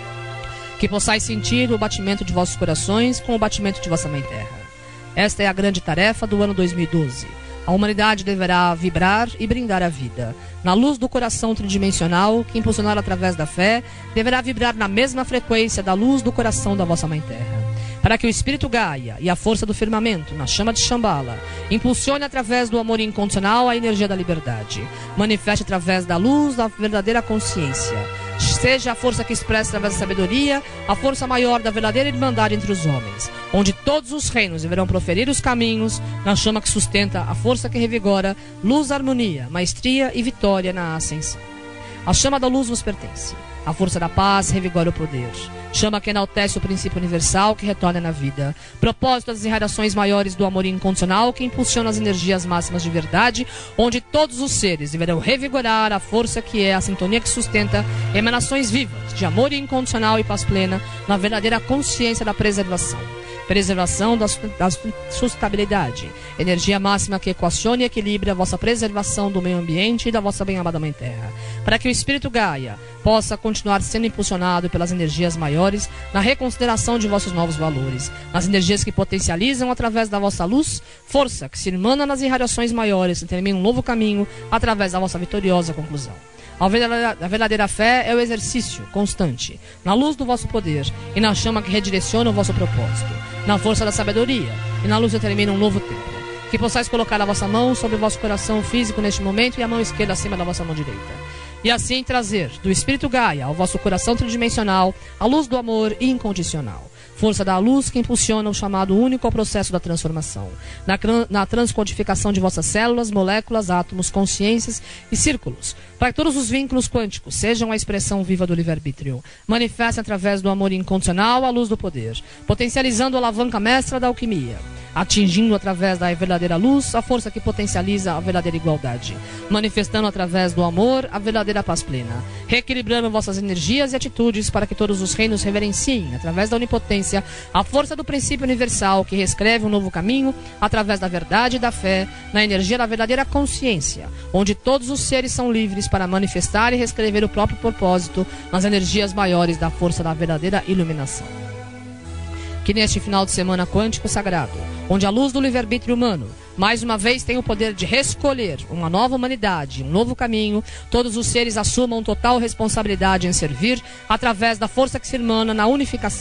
Que possais sentir o batimento de vossos corações com o batimento de vossa Mãe Terra. Esta é a grande tarefa do ano dois mil e doze. A humanidade deverá vibrar e brindar a vida. Na luz do coração tridimensional, que impulsionar através da fé, deverá vibrar na mesma frequência da luz do coração da vossa Mãe Terra. Para que o Espírito Gaia e a força do firmamento, na chama de Shambhala, impulsione através do amor incondicional a energia da liberdade, manifeste através da luz da verdadeira consciência, seja a força que expressa através da sabedoria, a força maior da verdadeira irmandade entre os homens, onde todos os reinos deverão proferir os caminhos, na chama que sustenta a força que revigora, luz, harmonia, maestria e vitória na ascensão. A chama da luz vos pertence. A força da paz revigora o poder. Chama que enaltece o princípio universal que retorna na vida. Propósito das irradiações maiores do amor incondicional que impulsiona as energias máximas de verdade, onde todos os seres deverão revigorar a força que é a sintonia que sustenta emanações vivas de amor incondicional e paz plena na verdadeira consciência da preservação. Preservação da sustentabilidade, energia máxima que equacione e equilibre a vossa preservação do meio ambiente e da vossa bem-amada Mãe Terra, para que o Espírito Gaia possa continuar sendo impulsionado pelas energias maiores na reconsideração de vossos novos valores, nas energias que potencializam através da vossa luz, força que se irmana nas irradiações maiores e termina um novo caminho através da vossa vitoriosa conclusão. A verdadeira, a verdadeira fé é o exercício constante, na luz do vosso poder e na chama que redireciona o vosso propósito, na força da sabedoria e na luz que determina um novo tempo. Que possais colocar a vossa mão sobre o vosso coração físico neste momento e a mão esquerda acima da vossa mão direita. E assim trazer do Espírito Gaia ao vosso coração tridimensional a luz do amor incondicional. Força da luz que impulsiona o chamado único ao processo da transformação, na, na transcodificação de vossas células, moléculas, átomos, consciências e círculos, para que todos os vínculos quânticos sejam a expressão viva do livre-arbítrio. Manifestem através do amor incondicional a luz do poder, potencializando a alavanca mestra da alquimia, atingindo através da verdadeira luz a força que potencializa a verdadeira igualdade, manifestando através do amor a verdadeira paz plena, reequilibrando vossas energias e atitudes para que todos os reinos reverenciem, através da onipotência, a força do princípio universal que reescreve um novo caminho através da verdade e da fé, na energia da verdadeira consciência, onde todos os seres são livres para manifestar e reescrever o próprio propósito nas energias maiores da força da verdadeira iluminação. Que neste final de semana quântico sagrado, onde a luz do livre-arbítrio humano mais uma vez tem o poder de reescolher uma nova humanidade, um novo caminho, todos os seres assumam total responsabilidade em servir através da força que se irmana na unificação,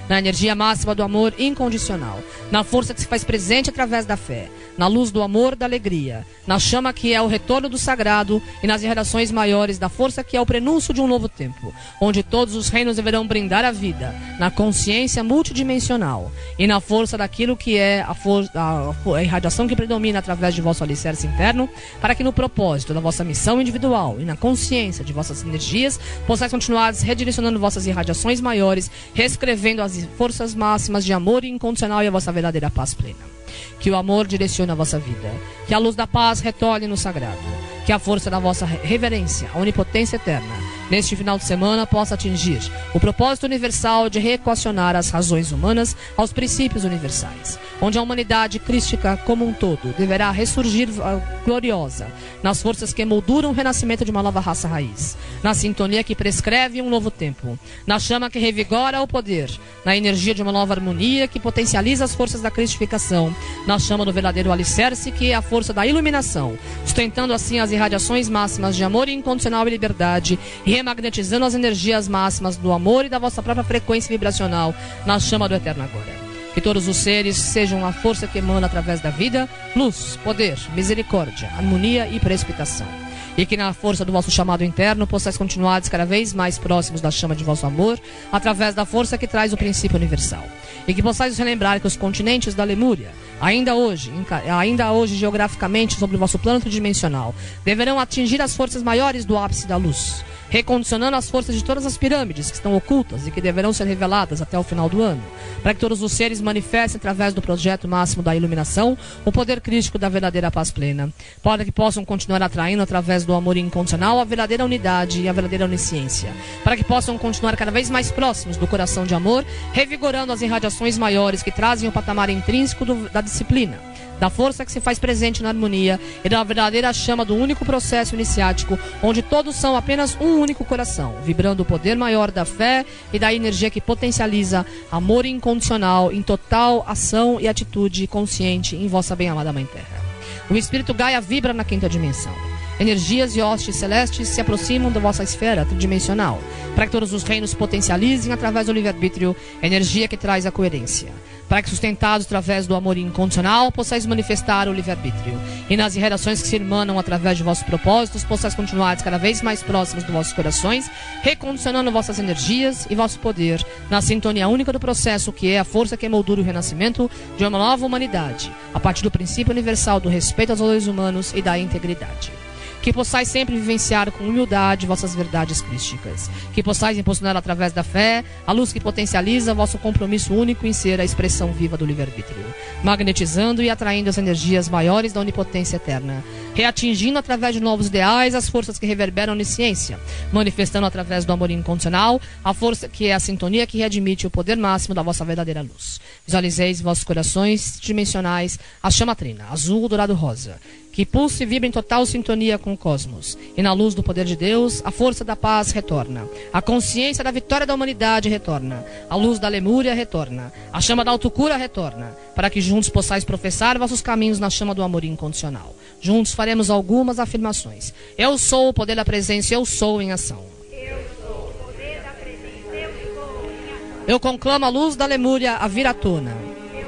na energia máxima do amor incondicional, na força que se faz presente através da fé, na luz do amor, da alegria, na chama que é o retorno do sagrado e nas irradiações maiores da força que é o prenúncio de um novo tempo, onde todos os reinos deverão brindar a vida, na consciência multidimensional e na força daquilo que é a, for a, a irradiação que predomina através de vosso alicerce interno, para que no propósito da vossa missão individual e na consciência de vossas energias possais continuar redirecionando vossas irradiações maiores, reescrevendo as forças máximas de amor incondicional e a vossa verdadeira paz plena. Que o amor direcione a vossa vida, que a luz da paz retorne no sagrado, que a força da vossa reverência, a onipotência eterna, neste final de semana possa atingir o propósito universal de reequacionar as razões humanas aos princípios universais, onde a humanidade crística como um todo deverá ressurgir gloriosa nas forças que molduram o renascimento de uma nova raça raiz, na sintonia que prescreve um novo tempo, na chama que revigora o poder, na energia de uma nova harmonia que potencializa as forças da cristificação, na chama do verdadeiro alicerce que é a força da iluminação, sustentando assim as irradiações máximas de amor incondicional e liberdade e remagnetizando as energias máximas do amor e da vossa própria frequência vibracional na chama do eterno agora. Que todos os seres sejam a força que emana através da vida, luz, poder, misericórdia, harmonia e precipitação. E que na força do vosso chamado interno possais continuar cada vez mais próximos da chama de vosso amor, através da força que traz o princípio universal. E que possais relembrar que os continentes da Lemúria, ainda hoje, ainda hoje geograficamente sobre o vosso plano tridimensional, deverão atingir as forças maiores do ápice da luz, recondicionando as forças de todas as pirâmides que estão ocultas e que deverão ser reveladas até o final do ano, para que todos os seres manifestem através do projeto máximo da iluminação o poder crítico da verdadeira paz plena, para que possam continuar atraindo através do amor incondicional a verdadeira unidade e a verdadeira onisciência, para que possam continuar cada vez mais próximos do coração de amor, revigorando as irradiações maiores que trazem o patamar intrínseco do, da disciplina, da força que se faz presente na harmonia e da verdadeira chama do único processo iniciático, onde todos são apenas um único coração, vibrando o poder maior da fé e da energia que potencializa amor incondicional em total ação e atitude consciente em vossa bem-amada Mãe Terra. O Espírito Gaia vibra na quinta dimensão. Energias e hostes celestes se aproximam da vossa esfera tridimensional, para que todos os reinos potencializem através do livre-arbítrio energia que traz a coerência, para que sustentados através do amor incondicional possais manifestar o livre-arbítrio, e nas irradiações que se irmanam através de vossos propósitos possais continuar cada vez mais próximos dos vossos corações, recondicionando vossas energias e vosso poder na sintonia única do processo que é a força que moldura o renascimento de uma nova humanidade, a partir do princípio universal do respeito aos valores humanos e da integridade. Que possais sempre vivenciar com humildade vossas verdades crísticas. Que possais impulsionar através da fé a luz que potencializa vosso compromisso único em ser a expressão viva do livre-arbítrio, magnetizando e atraindo as energias maiores da onipotência eterna, reatingindo através de novos ideais as forças que reverberam a onisciência, manifestando através do amor incondicional a força que é a sintonia que readmite o poder máximo da vossa verdadeira luz. Visualizeis vossos corações dimensionais a chama trina, azul, dourado, rosa, que pulsa e vibra em total sintonia com o cosmos. E na luz do poder de Deus, a força da paz retorna. A consciência da vitória da humanidade retorna. A luz da Lemúria retorna. A chama da autocura retorna. Para que juntos possais professar vossos caminhos na chama do amor incondicional. Juntos faremos algumas afirmações. Eu sou o poder da presença, eu sou em ação. Eu sou o poder da presença, eu sou em ação. Eu conclamo a luz da Lemúria a vir à tona,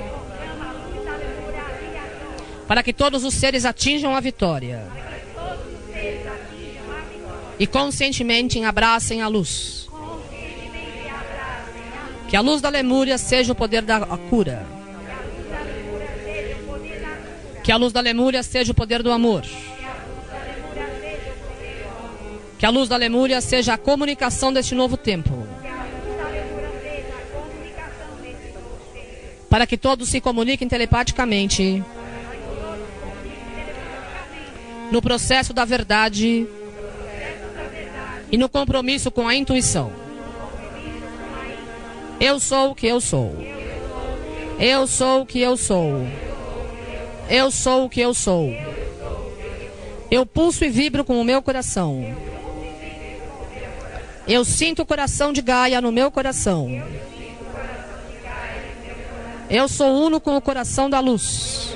para que todos os seres atinjam a vitória e conscientemente abracem a luz. Que a luz da Lemúria seja o poder da cura. Que a luz da Lemúria seja o poder do amor. Que a luz da Lemúria seja a comunicação deste novo tempo, para que todos se comuniquem telepaticamente no processo da verdade e no compromisso com a intuição. Eu sou o que eu sou. Eu sou o que eu sou. Eu sou o que eu sou. Eu pulso e vibro com o meu coração. Eu sinto o coração de Gaia no meu coração. Eu sou uno com o coração da luz.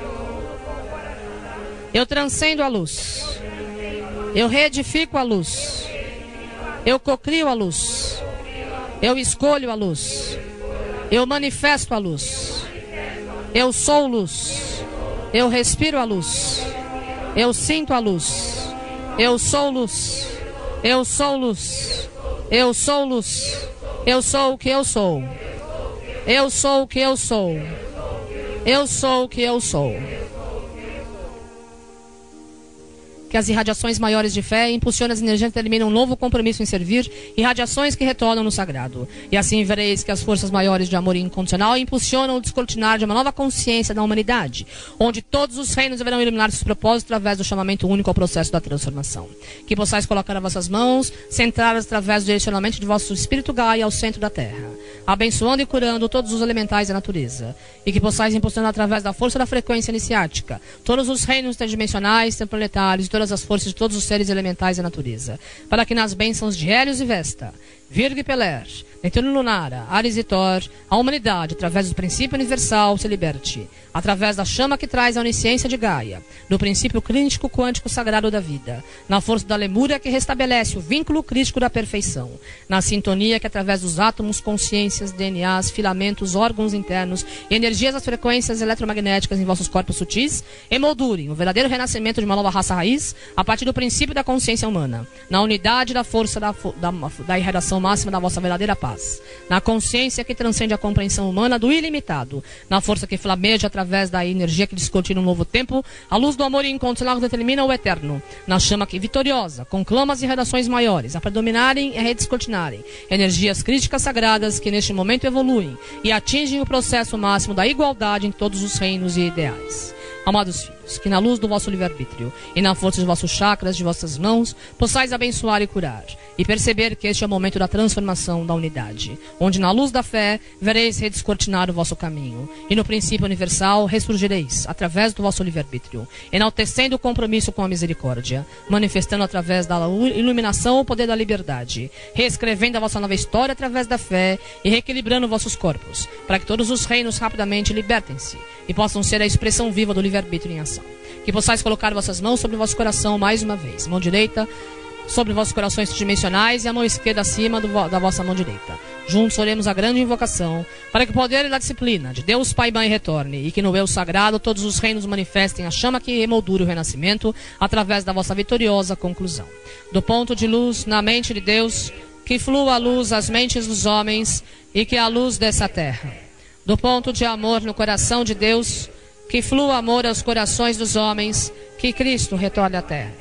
Eu transcendo a luz. Eu reedifico a luz. Eu cocrio a luz. Eu escolho a luz. Eu manifesto a luz. Eu sou luz. Eu respiro a luz. Eu sinto a luz. Eu sou luz. Eu sou luz. Eu sou luz. Eu sou o que eu sou. Eu sou o que eu sou. Eu sou o que eu sou. Que as irradiações maiores de fé impulsionam as energias que determinam um novo compromisso em servir, irradiações que retornam no sagrado. E assim vereis que as forças maiores de amor incondicional impulsionam o descortinar de uma nova consciência da humanidade, onde todos os reinos deverão iluminar seus propósitos através do chamamento único ao processo da transformação. Que possais colocar as vossas mãos, centradas através do direcionamento de vosso espírito Gaia ao centro da terra, abençoando e curando todos os elementais da natureza. E que possais impulsionar através da força da frequência iniciática todos os reinos tridimensionais, planetários e todas as forças de todos os seres elementais da natureza, para que nas bênçãos de Hélios e Vesta, Virgo e Peler, Netuno e Lunara, Ares e Thor, a humanidade, através do princípio universal, se liberte, através da chama que traz a onisciência de Gaia, do princípio crítico quântico sagrado da vida, na força da lemúria que restabelece o vínculo crítico da perfeição, na sintonia que através dos átomos, consciências, D N As, filamentos, órgãos internos e energias das frequências eletromagnéticas em vossos corpos sutis, emoldurem o verdadeiro renascimento de uma nova raça raiz a partir do princípio da consciência humana, na unidade da força da, da, da irradiação máxima da vossa verdadeira paz, na consciência que transcende a compreensão humana do ilimitado, na força que flameja através da energia que descortina um novo tempo, a luz do amor incondicional que determina o eterno, na chama que vitoriosa conclama as irradiações maiores a predominarem e a redescortinarem, energias críticas sagradas que neste momento evoluem e atingem o processo máximo da igualdade em todos os reinos e ideais. Amados filhos, que na luz do vosso livre-arbítrio e na força dos vossos chakras, de vossas mãos, possais abençoar e curar, e perceber que este é o momento da transformação da unidade, onde na luz da fé vereis redescortinar o vosso caminho, e no princípio universal ressurgireis, através do vosso livre-arbítrio, enaltecendo o compromisso com a misericórdia, manifestando através da iluminação o poder da liberdade, reescrevendo a vossa nova história através da fé e reequilibrando vossos corpos, para que todos os reinos rapidamente libertem-se e possam ser a expressão viva do livre-arbítrio em ação. Que possais colocar vossas mãos sobre o vosso coração mais uma vez, mão direita sobre vossos corações tridimensionais e a mão esquerda acima do, da vossa mão direita. Juntos oremos a grande invocação, para que o poder e a disciplina de Deus Pai e Mãe retorne, e que no eu sagrado todos os reinos manifestem a chama que emoldura o renascimento, através da vossa vitoriosa conclusão. Do ponto de luz na mente de Deus, que flua a luz às mentes dos homens, e que a luz dessa terra. Do ponto de amor no coração de Deus, que flua amor aos corações dos homens, que Cristo retorne à terra.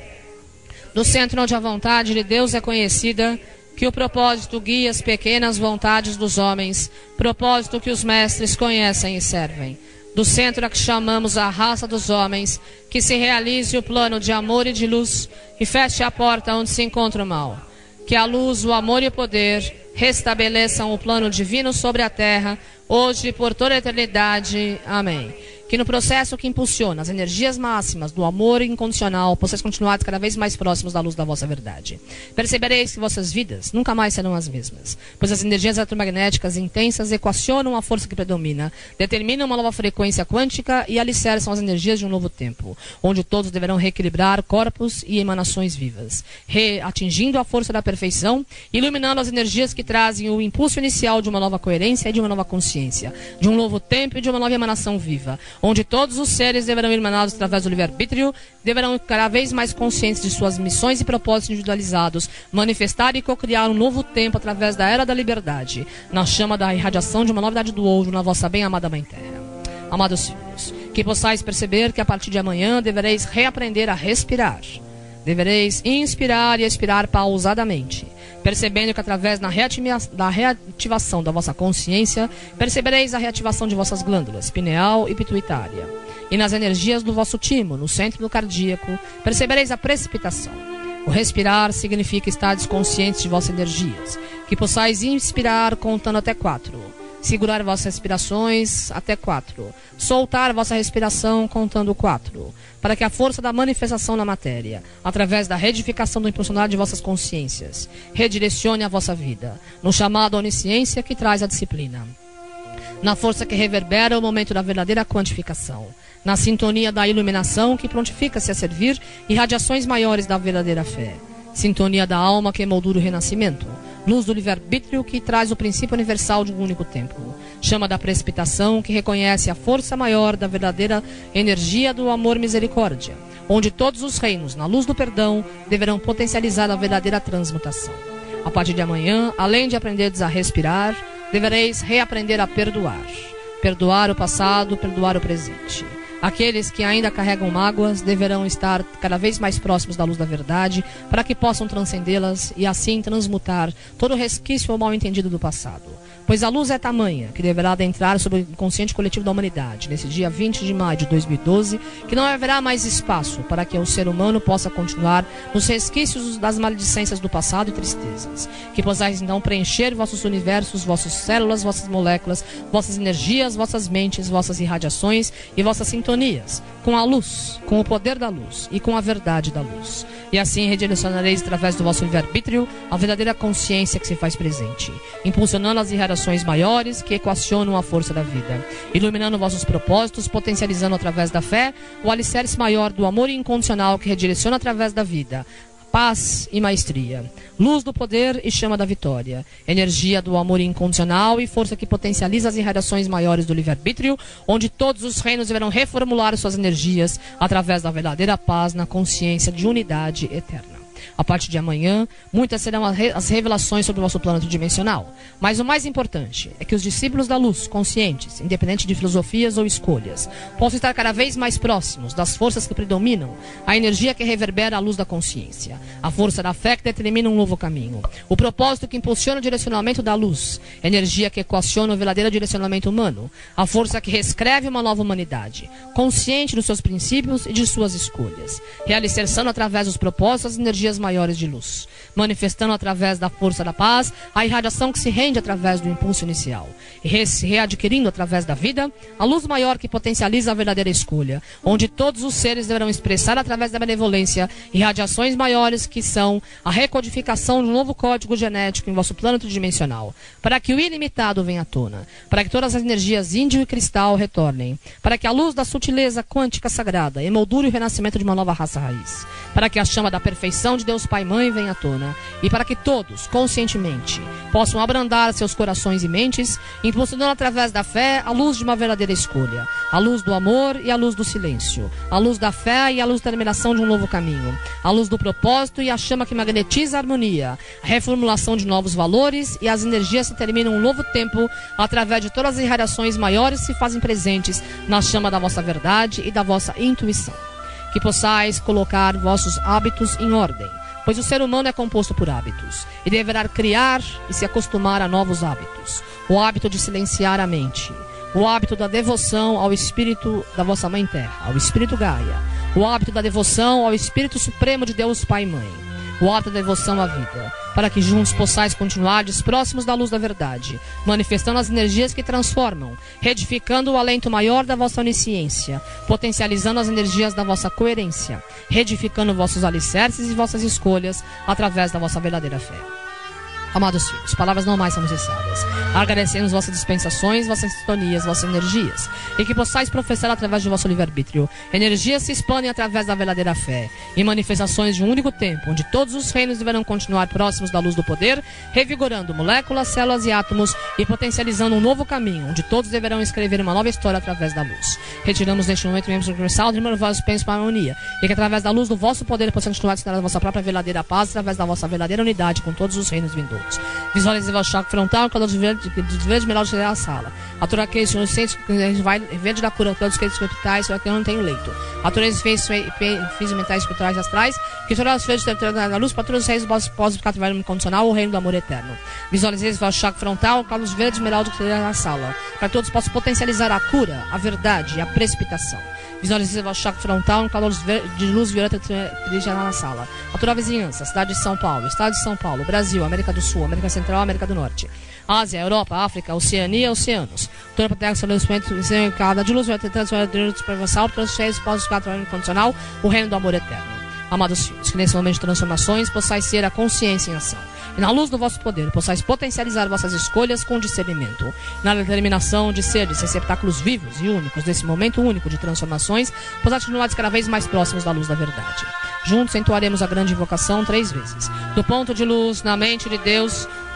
Do centro onde a vontade de Deus é conhecida, que o propósito guia as pequenas vontades dos homens, propósito que os mestres conhecem e servem. Do centro a que chamamos a raça dos homens, que se realize o plano de amor e de luz, e feche a porta onde se encontra o mal. Que a luz, o amor e o poder restabeleçam o plano divino sobre a terra, hoje e por toda a eternidade. Amém. Que no processo que impulsiona as energias máximas do amor incondicional, possais continuar cada vez mais próximos da luz da vossa verdade. Percebereis que vossas vidas nunca mais serão as mesmas, pois as energias eletromagnéticas intensas equacionam a força que predomina, determinam uma nova frequência quântica e alicerçam as energias de um novo tempo, onde todos deverão reequilibrar corpos e emanações vivas, re atingindo a força da perfeição, iluminando as energias que trazem o impulso inicial de uma nova coerência e de uma nova consciência, de um novo tempo e de uma nova emanação viva, onde todos os seres deverão ir emanados através do livre-arbítrio, deverão cada vez mais conscientes de suas missões e propósitos individualizados, manifestar e co-criar um novo tempo através da era da liberdade, na chama da irradiação de uma novidade do ouro na vossa bem-amada Mãe Terra. Amados filhos, que possais perceber que a partir de amanhã devereis reaprender a respirar. Devereis inspirar e expirar pausadamente, percebendo que através da, reativa, da reativação da vossa consciência, percebereis a reativação de vossas glândulas, pineal e pituitária. E nas energias do vosso timo, no centro do cardíaco, percebereis a precipitação. O respirar significa estar conscientes de vossas energias, que possais inspirar contando até quatro. Segurar vossas respirações até quatro. Soltar vossa respiração contando quatro. Para que a força da manifestação na matéria, através da redificação do impulsionar de vossas consciências, redirecione a vossa vida, no chamado onisciência que traz a disciplina. Na força que reverbera o momento da verdadeira quantificação. Na sintonia da iluminação que prontifica-se a servir e radiações maiores da verdadeira fé. Sintonia da alma que emoldura o renascimento, Luz do livre-arbítrio que traz o princípio universal de um único tempo. Chama da precipitação que reconhece a força maior da verdadeira energia do amor e misericórdia, onde todos os reinos, na luz do perdão, deverão potencializar a verdadeira transmutação. A partir de amanhã, além de aprenderdes a respirar, devereis reaprender a perdoar. Perdoar o passado, perdoar o presente. Aqueles que ainda carregam mágoas deverão estar cada vez mais próximos da luz da verdade para que possam transcendê-las e assim transmutar todo o resquício ou mal-entendido do passado. Pois a luz é tamanha que deverá adentrar sobre o inconsciente coletivo da humanidade nesse dia vinte de maio de dois mil e doze, que não haverá mais espaço para que o ser humano possa continuar nos resquícios das maledicências do passado e tristezas. Que possais então preencher vossos universos, vossas células, vossas moléculas, vossas energias, vossas mentes, vossas irradiações e vossas sintonias com a luz, com o poder da luz e com a verdade da luz. E assim redirecionareis através do vosso livre-arbítrio a verdadeira consciência que se faz presente, impulsionando as irradiações maiores que equacionam a força da vida, iluminando vossos propósitos, potencializando através da fé o alicerce maior do amor incondicional que redireciona através da vida, paz e maestria, luz do poder e chama da vitória, energia do amor incondicional e força que potencializa as irradiações maiores do livre-arbítrio, onde todos os reinos deverão reformular suas energias através da verdadeira paz na consciência de unidade eterna. A partir de amanhã, muitas serão as revelações sobre o vosso plano tridimensional. Mas o mais importante é que os discípulos da luz, conscientes, independente de filosofias ou escolhas, possam estar cada vez mais próximos das forças que predominam, a energia que reverbera a luz da consciência, a força da fé que determina um novo caminho, o propósito que impulsiona o direcionamento da luz, a energia que equaciona o verdadeiro direcionamento humano, a força que reescreve uma nova humanidade, consciente dos seus princípios e de suas escolhas, realicerçando através dos propósitos as energias maiores de luz, manifestando através da força da paz a irradiação que se rende através do impulso inicial, e re readquirindo através da vida a luz maior que potencializa a verdadeira escolha, onde todos os seres deverão expressar através da benevolência irradiações maiores que são a recodificação de um novo código genético em vosso plano tridimensional, para que o ilimitado venha à tona, para que todas as energias índio e cristal retornem, para que a luz da sutileza quântica sagrada emoldure o renascimento de uma nova raça raiz, para que a chama da perfeição de Deus Pai e Mãe venha à tona, e para que todos, conscientemente, possam abrandar seus corações e mentes, impulsionando através da fé a luz de uma verdadeira escolha, a luz do amor e a luz do silêncio, a luz da fé e a luz da terminação de um novo caminho, a luz do propósito e a chama que magnetiza a harmonia, a reformulação de novos valores e as energias que terminam um novo tempo através de todas as irradiações maiores que se fazem presentes na chama da vossa verdade e da vossa intuição. Que possais colocar vossos hábitos em ordem, pois o ser humano é composto por hábitos, e deverá criar e se acostumar a novos hábitos. O hábito de silenciar a mente, o hábito da devoção ao espírito da vossa Mãe Terra, ao espírito Gaia, o hábito da devoção ao espírito supremo de Deus Pai e Mãe, o hábito da devoção à vida, para que juntos possais continuar próximos da luz da verdade, manifestando as energias que transformam, redificando o alento maior da vossa onisciência, potencializando as energias da vossa coerência, redificando vossos alicerces e vossas escolhas através da vossa verdadeira fé. Amados filhos, palavras não mais são necessárias. Agradecemos vossas dispensações, vossas sintonias, vossas energias, e que possais professar através de vosso livre-arbítrio. Energias se expandem através da verdadeira fé, e manifestações de um único tempo, onde todos os reinos deverão continuar próximos da luz do poder, revigorando moléculas, células e átomos, e potencializando um novo caminho, onde todos deverão escrever uma nova história através da luz. Retiramos neste momento membros universal, de vossos pensos para a harmonia, e que através da luz do vosso poder possam continuar a ensinar a vossa própria verdadeira paz, através da vossa verdadeira unidade com todos os reinos vindouros. Visualize o chakra frontal, o calor de verde, de verde esmeralda da sala. Atura aqueles inocentes que vai verde da cura, todos aqueles hospitais, só que eu não tenho leito. Atura os feitos físicos mentais, espirituais, astrais, que todas as feitas da luz para todos os reis pós-ficar trabalho incondicional, o reino do amor eterno. Visualize o chakra frontal, o calor de verde esmeralda da sala, para todos possam potencializar a cura, a verdade e a precipitação. Visualize o chakra frontal, um calor de luz violeta dirigida na sala. Atura a vizinhança, cidade de São Paulo, estado de São Paulo, Brasil, América do Sul, América Central, América do Norte, Ásia, Europa, África, Oceania, Oceanos. Toda a terra, sobre os pontos, cada de luz violeta de luz universal, todos os cheios, pós quatro incondicional, o reino do amor eterno. Amados filhos, que nesse momento de transformações possais ser a consciência em ação. E na luz do vosso poder, possais potencializar vossas escolhas com discernimento. Na determinação de seres receptáculos vivos e únicos desse momento único de transformações, possais continuar cada vez mais próximos da luz da verdade. Juntos entoaremos a grande invocação três vezes. Do ponto de luz na mente de Deus,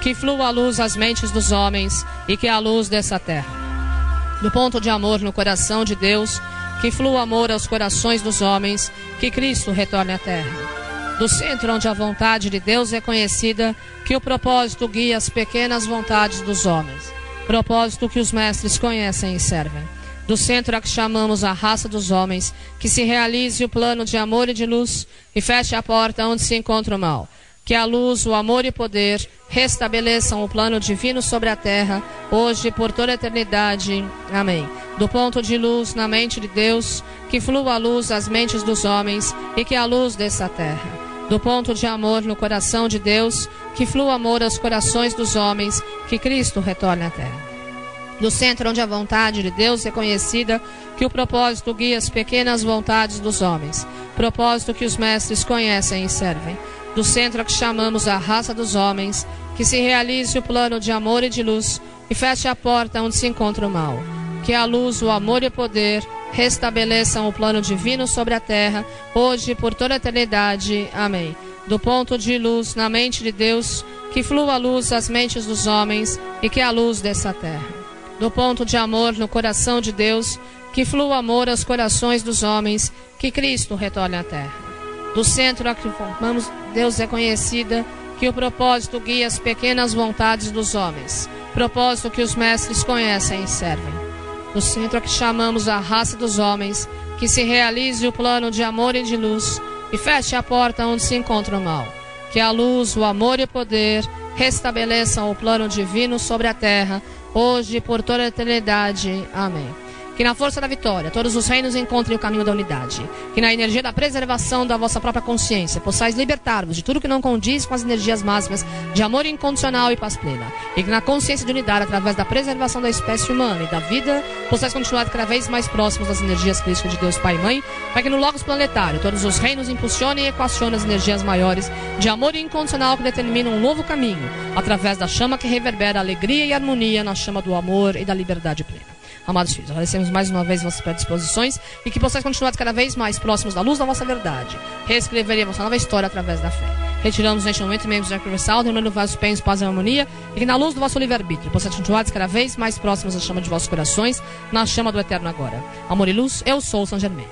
que flua a luz às mentes dos homens e que a luz dessa terra. Do ponto de amor no coração de Deus, que flua amor aos corações dos homens, que Cristo retorne à terra. Do centro onde a vontade de Deus é conhecida, que o propósito guia as pequenas vontades dos homens, propósito que os mestres conhecem e servem. Do centro a que chamamos a raça dos homens, que se realize o plano de amor e de luz e feche a porta onde se encontra o mal. Que a luz, o amor e o poder restabeleçam o plano divino sobre a terra, hoje e por toda a eternidade. Amém. Do ponto de luz na mente de Deus, que flua a luz às mentes dos homens e que a luz desça a terra. Do ponto de amor no coração de Deus, que flua amor aos corações dos homens, que Cristo retorne à terra. Do centro onde a vontade de Deus é conhecida, que o propósito guia as pequenas vontades dos homens, propósito que os mestres conhecem e servem. Do centro a que chamamos a raça dos homens, que se realize o plano de amor e de luz e feche a porta onde se encontra o mal. Que a luz, o amor e o poder restabeleçam o plano divino sobre a terra, hoje e por toda a eternidade. Amém. Do ponto de luz na mente de Deus, que flua a luz às mentes dos homens e que a luz dessa terra. Do ponto de amor no coração de Deus, que flua amor aos corações dos homens, que Cristo retorne à terra. Do centro a que formamos, Deus é conhecida, que o propósito guia as pequenas vontades dos homens, propósito que os mestres conhecem e servem. Do centro a que chamamos a raça dos homens, que se realize o plano de amor e de luz e feche a porta onde se encontra o mal. Que a luz, o amor e o poder restabeleçam o plano divino sobre a terra, hoje e por toda a eternidade. Amém. Que na força da vitória todos os reinos encontrem o caminho da unidade. Que na energia da preservação da vossa própria consciência possais libertar-vos de tudo que não condiz com as energias máximas de amor incondicional e paz plena. E que na consciência de unidade, através da preservação da espécie humana e da vida, possais continuar cada vez mais próximos das energias crísticas de Deus Pai e Mãe, para que no logos planetário todos os reinos impulsionem e equacionem as energias maiores de amor incondicional que determinam um novo caminho, através da chama que reverbera alegria e harmonia na chama do amor e da liberdade plena. Amados filhos, agradecemos mais uma vez vossas predisposições e que possais continuar cada vez mais próximos da luz da vossa verdade. Reescreveria a vossa nova história através da fé. Retiramos neste momento membros da Universal, terminando vossos bens, paz e harmonia, e que na luz do vosso livre-arbítrio possais continuar cada vez mais próximos da chama de vossos corações, na chama do eterno agora. Amor e luz, eu sou o São Germain.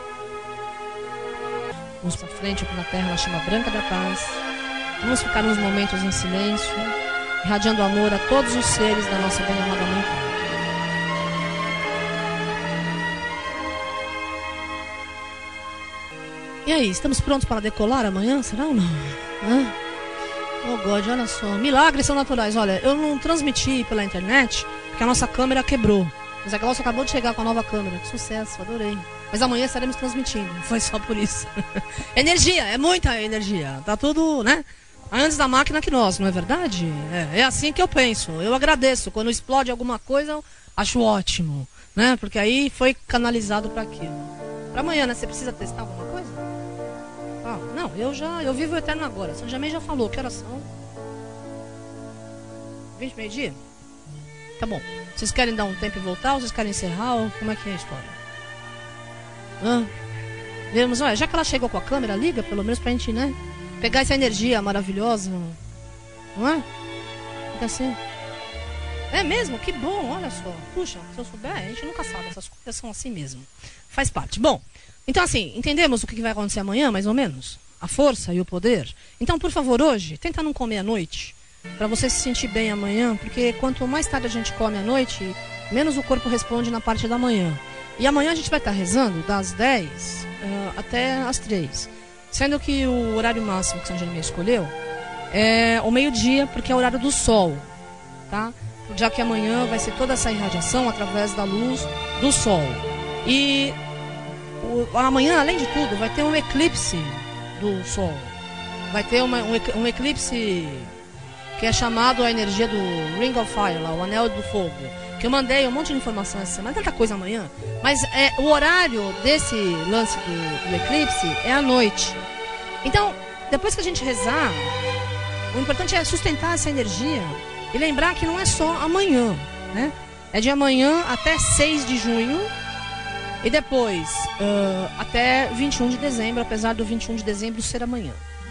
Vamos para frente aqui na terra, na chama branca da paz. Vamos ficar uns momentos em silêncio, irradiando amor a todos os seres da nossa bem-amada Mãe Terra. E aí, estamos prontos para decolar amanhã? Será ou não? Hã? Oh God, olha só. Milagres são naturais. Olha, eu não transmiti pela internet porque a nossa câmera quebrou. Mas a Glaucia acabou de chegar com a nova câmera. Que sucesso, adorei. Mas amanhã estaremos transmitindo. Foi só por isso. Energia, é muita energia. Tá tudo, né? Antes da máquina que nós, não é verdade? É, é assim que eu penso. Eu agradeço. Quando explode alguma coisa, eu acho ótimo. Né? Porque aí foi canalizado para aquilo. Para amanhã, né? Você precisa testar alguma coisa? Ah, não, eu já, eu vivo o eterno agora. São Germain já falou, que horas são? vinte, meio-dia? Tá bom. Vocês querem dar um tempo e voltar ou vocês querem encerrar? Ou como é que é a história? Ah, vemos, olha, já que ela chegou com a câmera, liga pelo menos pra gente, né? Pegar essa energia maravilhosa. Não é? Fica assim. É mesmo? Que bom, olha só. Puxa, se eu souber, a gente nunca sabe. Essas coisas são assim mesmo. Faz parte. Bom, então assim, entendemos o que vai acontecer amanhã, mais ou menos? A força e o poder. Então, por favor, hoje, tenta não comer à noite, para você se sentir bem amanhã, porque quanto mais tarde a gente come à noite, menos o corpo responde na parte da manhã. E amanhã a gente vai estar rezando das dez uh, até as três. Sendo que o horário máximo que São Germain escolheu é o meio-dia, porque é o horário do sol, tá? Já que amanhã vai ser toda essa irradiação através da luz do sol. E o, amanhã, além de tudo, vai ter um eclipse do sol. Vai ter uma, um, um eclipse que é chamado a energia do Ring of Fire, lá, o Anel do Fogo. Que eu mandei um monte de informação essa semana, tanta coisa amanhã. Mas é, o horário desse lance do, do eclipse é à noite. Então, depois que a gente rezar, o importante é sustentar essa energia e lembrar que não é só amanhã, né? É de amanhã até seis de junho e depois uh, até vinte e um de dezembro, apesar do vinte e um de dezembro ser amanhã.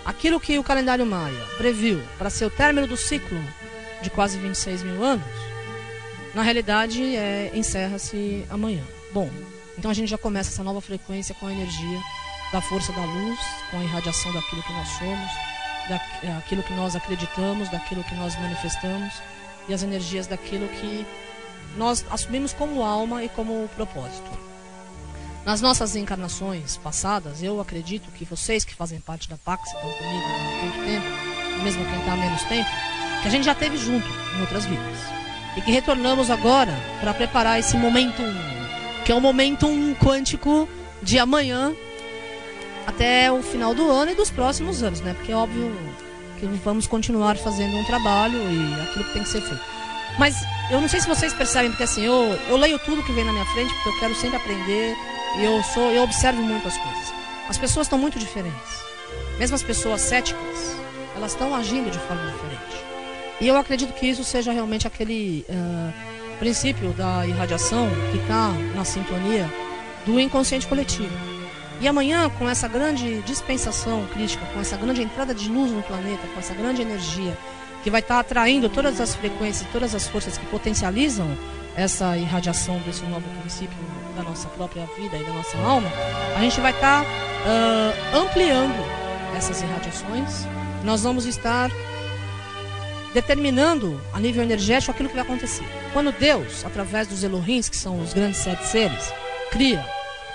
aquilo que o calendário maia previu para ser o término do ciclo de quase vinte e seis mil anos, na realidade é, encerra-se amanhã. Bom, então a gente já começa essa nova frequência com a energia da força da luz, com a irradiação daquilo que nós somos, daquilo que nós acreditamos, daquilo que nós manifestamos e as energias daquilo que nós assumimos como alma e como propósito. Nas nossas encarnações passadas, eu acredito que vocês que fazem parte da Pax, estão comigo há muito tempo, mesmo quem está há menos tempo, que a gente já esteve junto em outras vidas. E que retornamos agora para preparar esse momentum, que é o momentum quântico de amanhã até o final do ano e dos próximos anos, né? Porque é óbvio que vamos continuar fazendo um trabalho e aquilo que tem que ser feito. Mas eu não sei se vocês percebem, porque assim, eu, eu leio tudo que vem na minha frente, porque eu quero sempre aprender e eu, sou, eu observo muito as coisas. As pessoas estão muito diferentes. Mesmo as pessoas céticas, elas estão agindo de forma diferente. E eu acredito que isso seja realmente aquele uh, princípio da irradiação que está na sintonia do inconsciente coletivo. E amanhã, com essa grande dispensação crítica, com essa grande entrada de luz no planeta, com essa grande energia que vai estar atraindo todas as frequências, todas as forças que potencializam essa irradiação desse novo princípio da nossa própria vida e da nossa alma, a gente vai estar uh, ampliando essas irradiações. Nós vamos estar determinando a nível energético aquilo que vai acontecer. Quando Deus, através dos Elohims, que são os grandes sete seres, cria,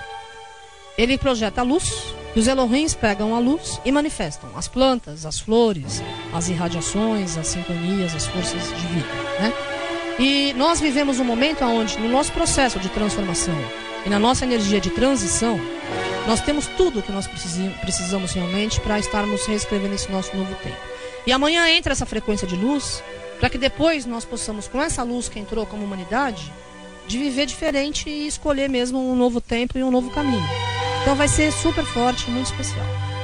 ele projeta a luz, e os Elohims pegam a luz e manifestam as plantas, as flores, as irradiações, as sintonias, as forças de vida, né? E nós vivemos um momento onde, no nosso processo de transformação e na nossa energia de transição, nós temos tudo o que nós precisamos realmente para estarmos reescrevendo esse nosso novo tempo. E amanhã entra essa frequência de luz, para que depois nós possamos, com essa luz que entrou como humanidade, de viver diferente e escolher mesmo um novo tempo e um novo caminho. Então vai ser super forte, muito especial.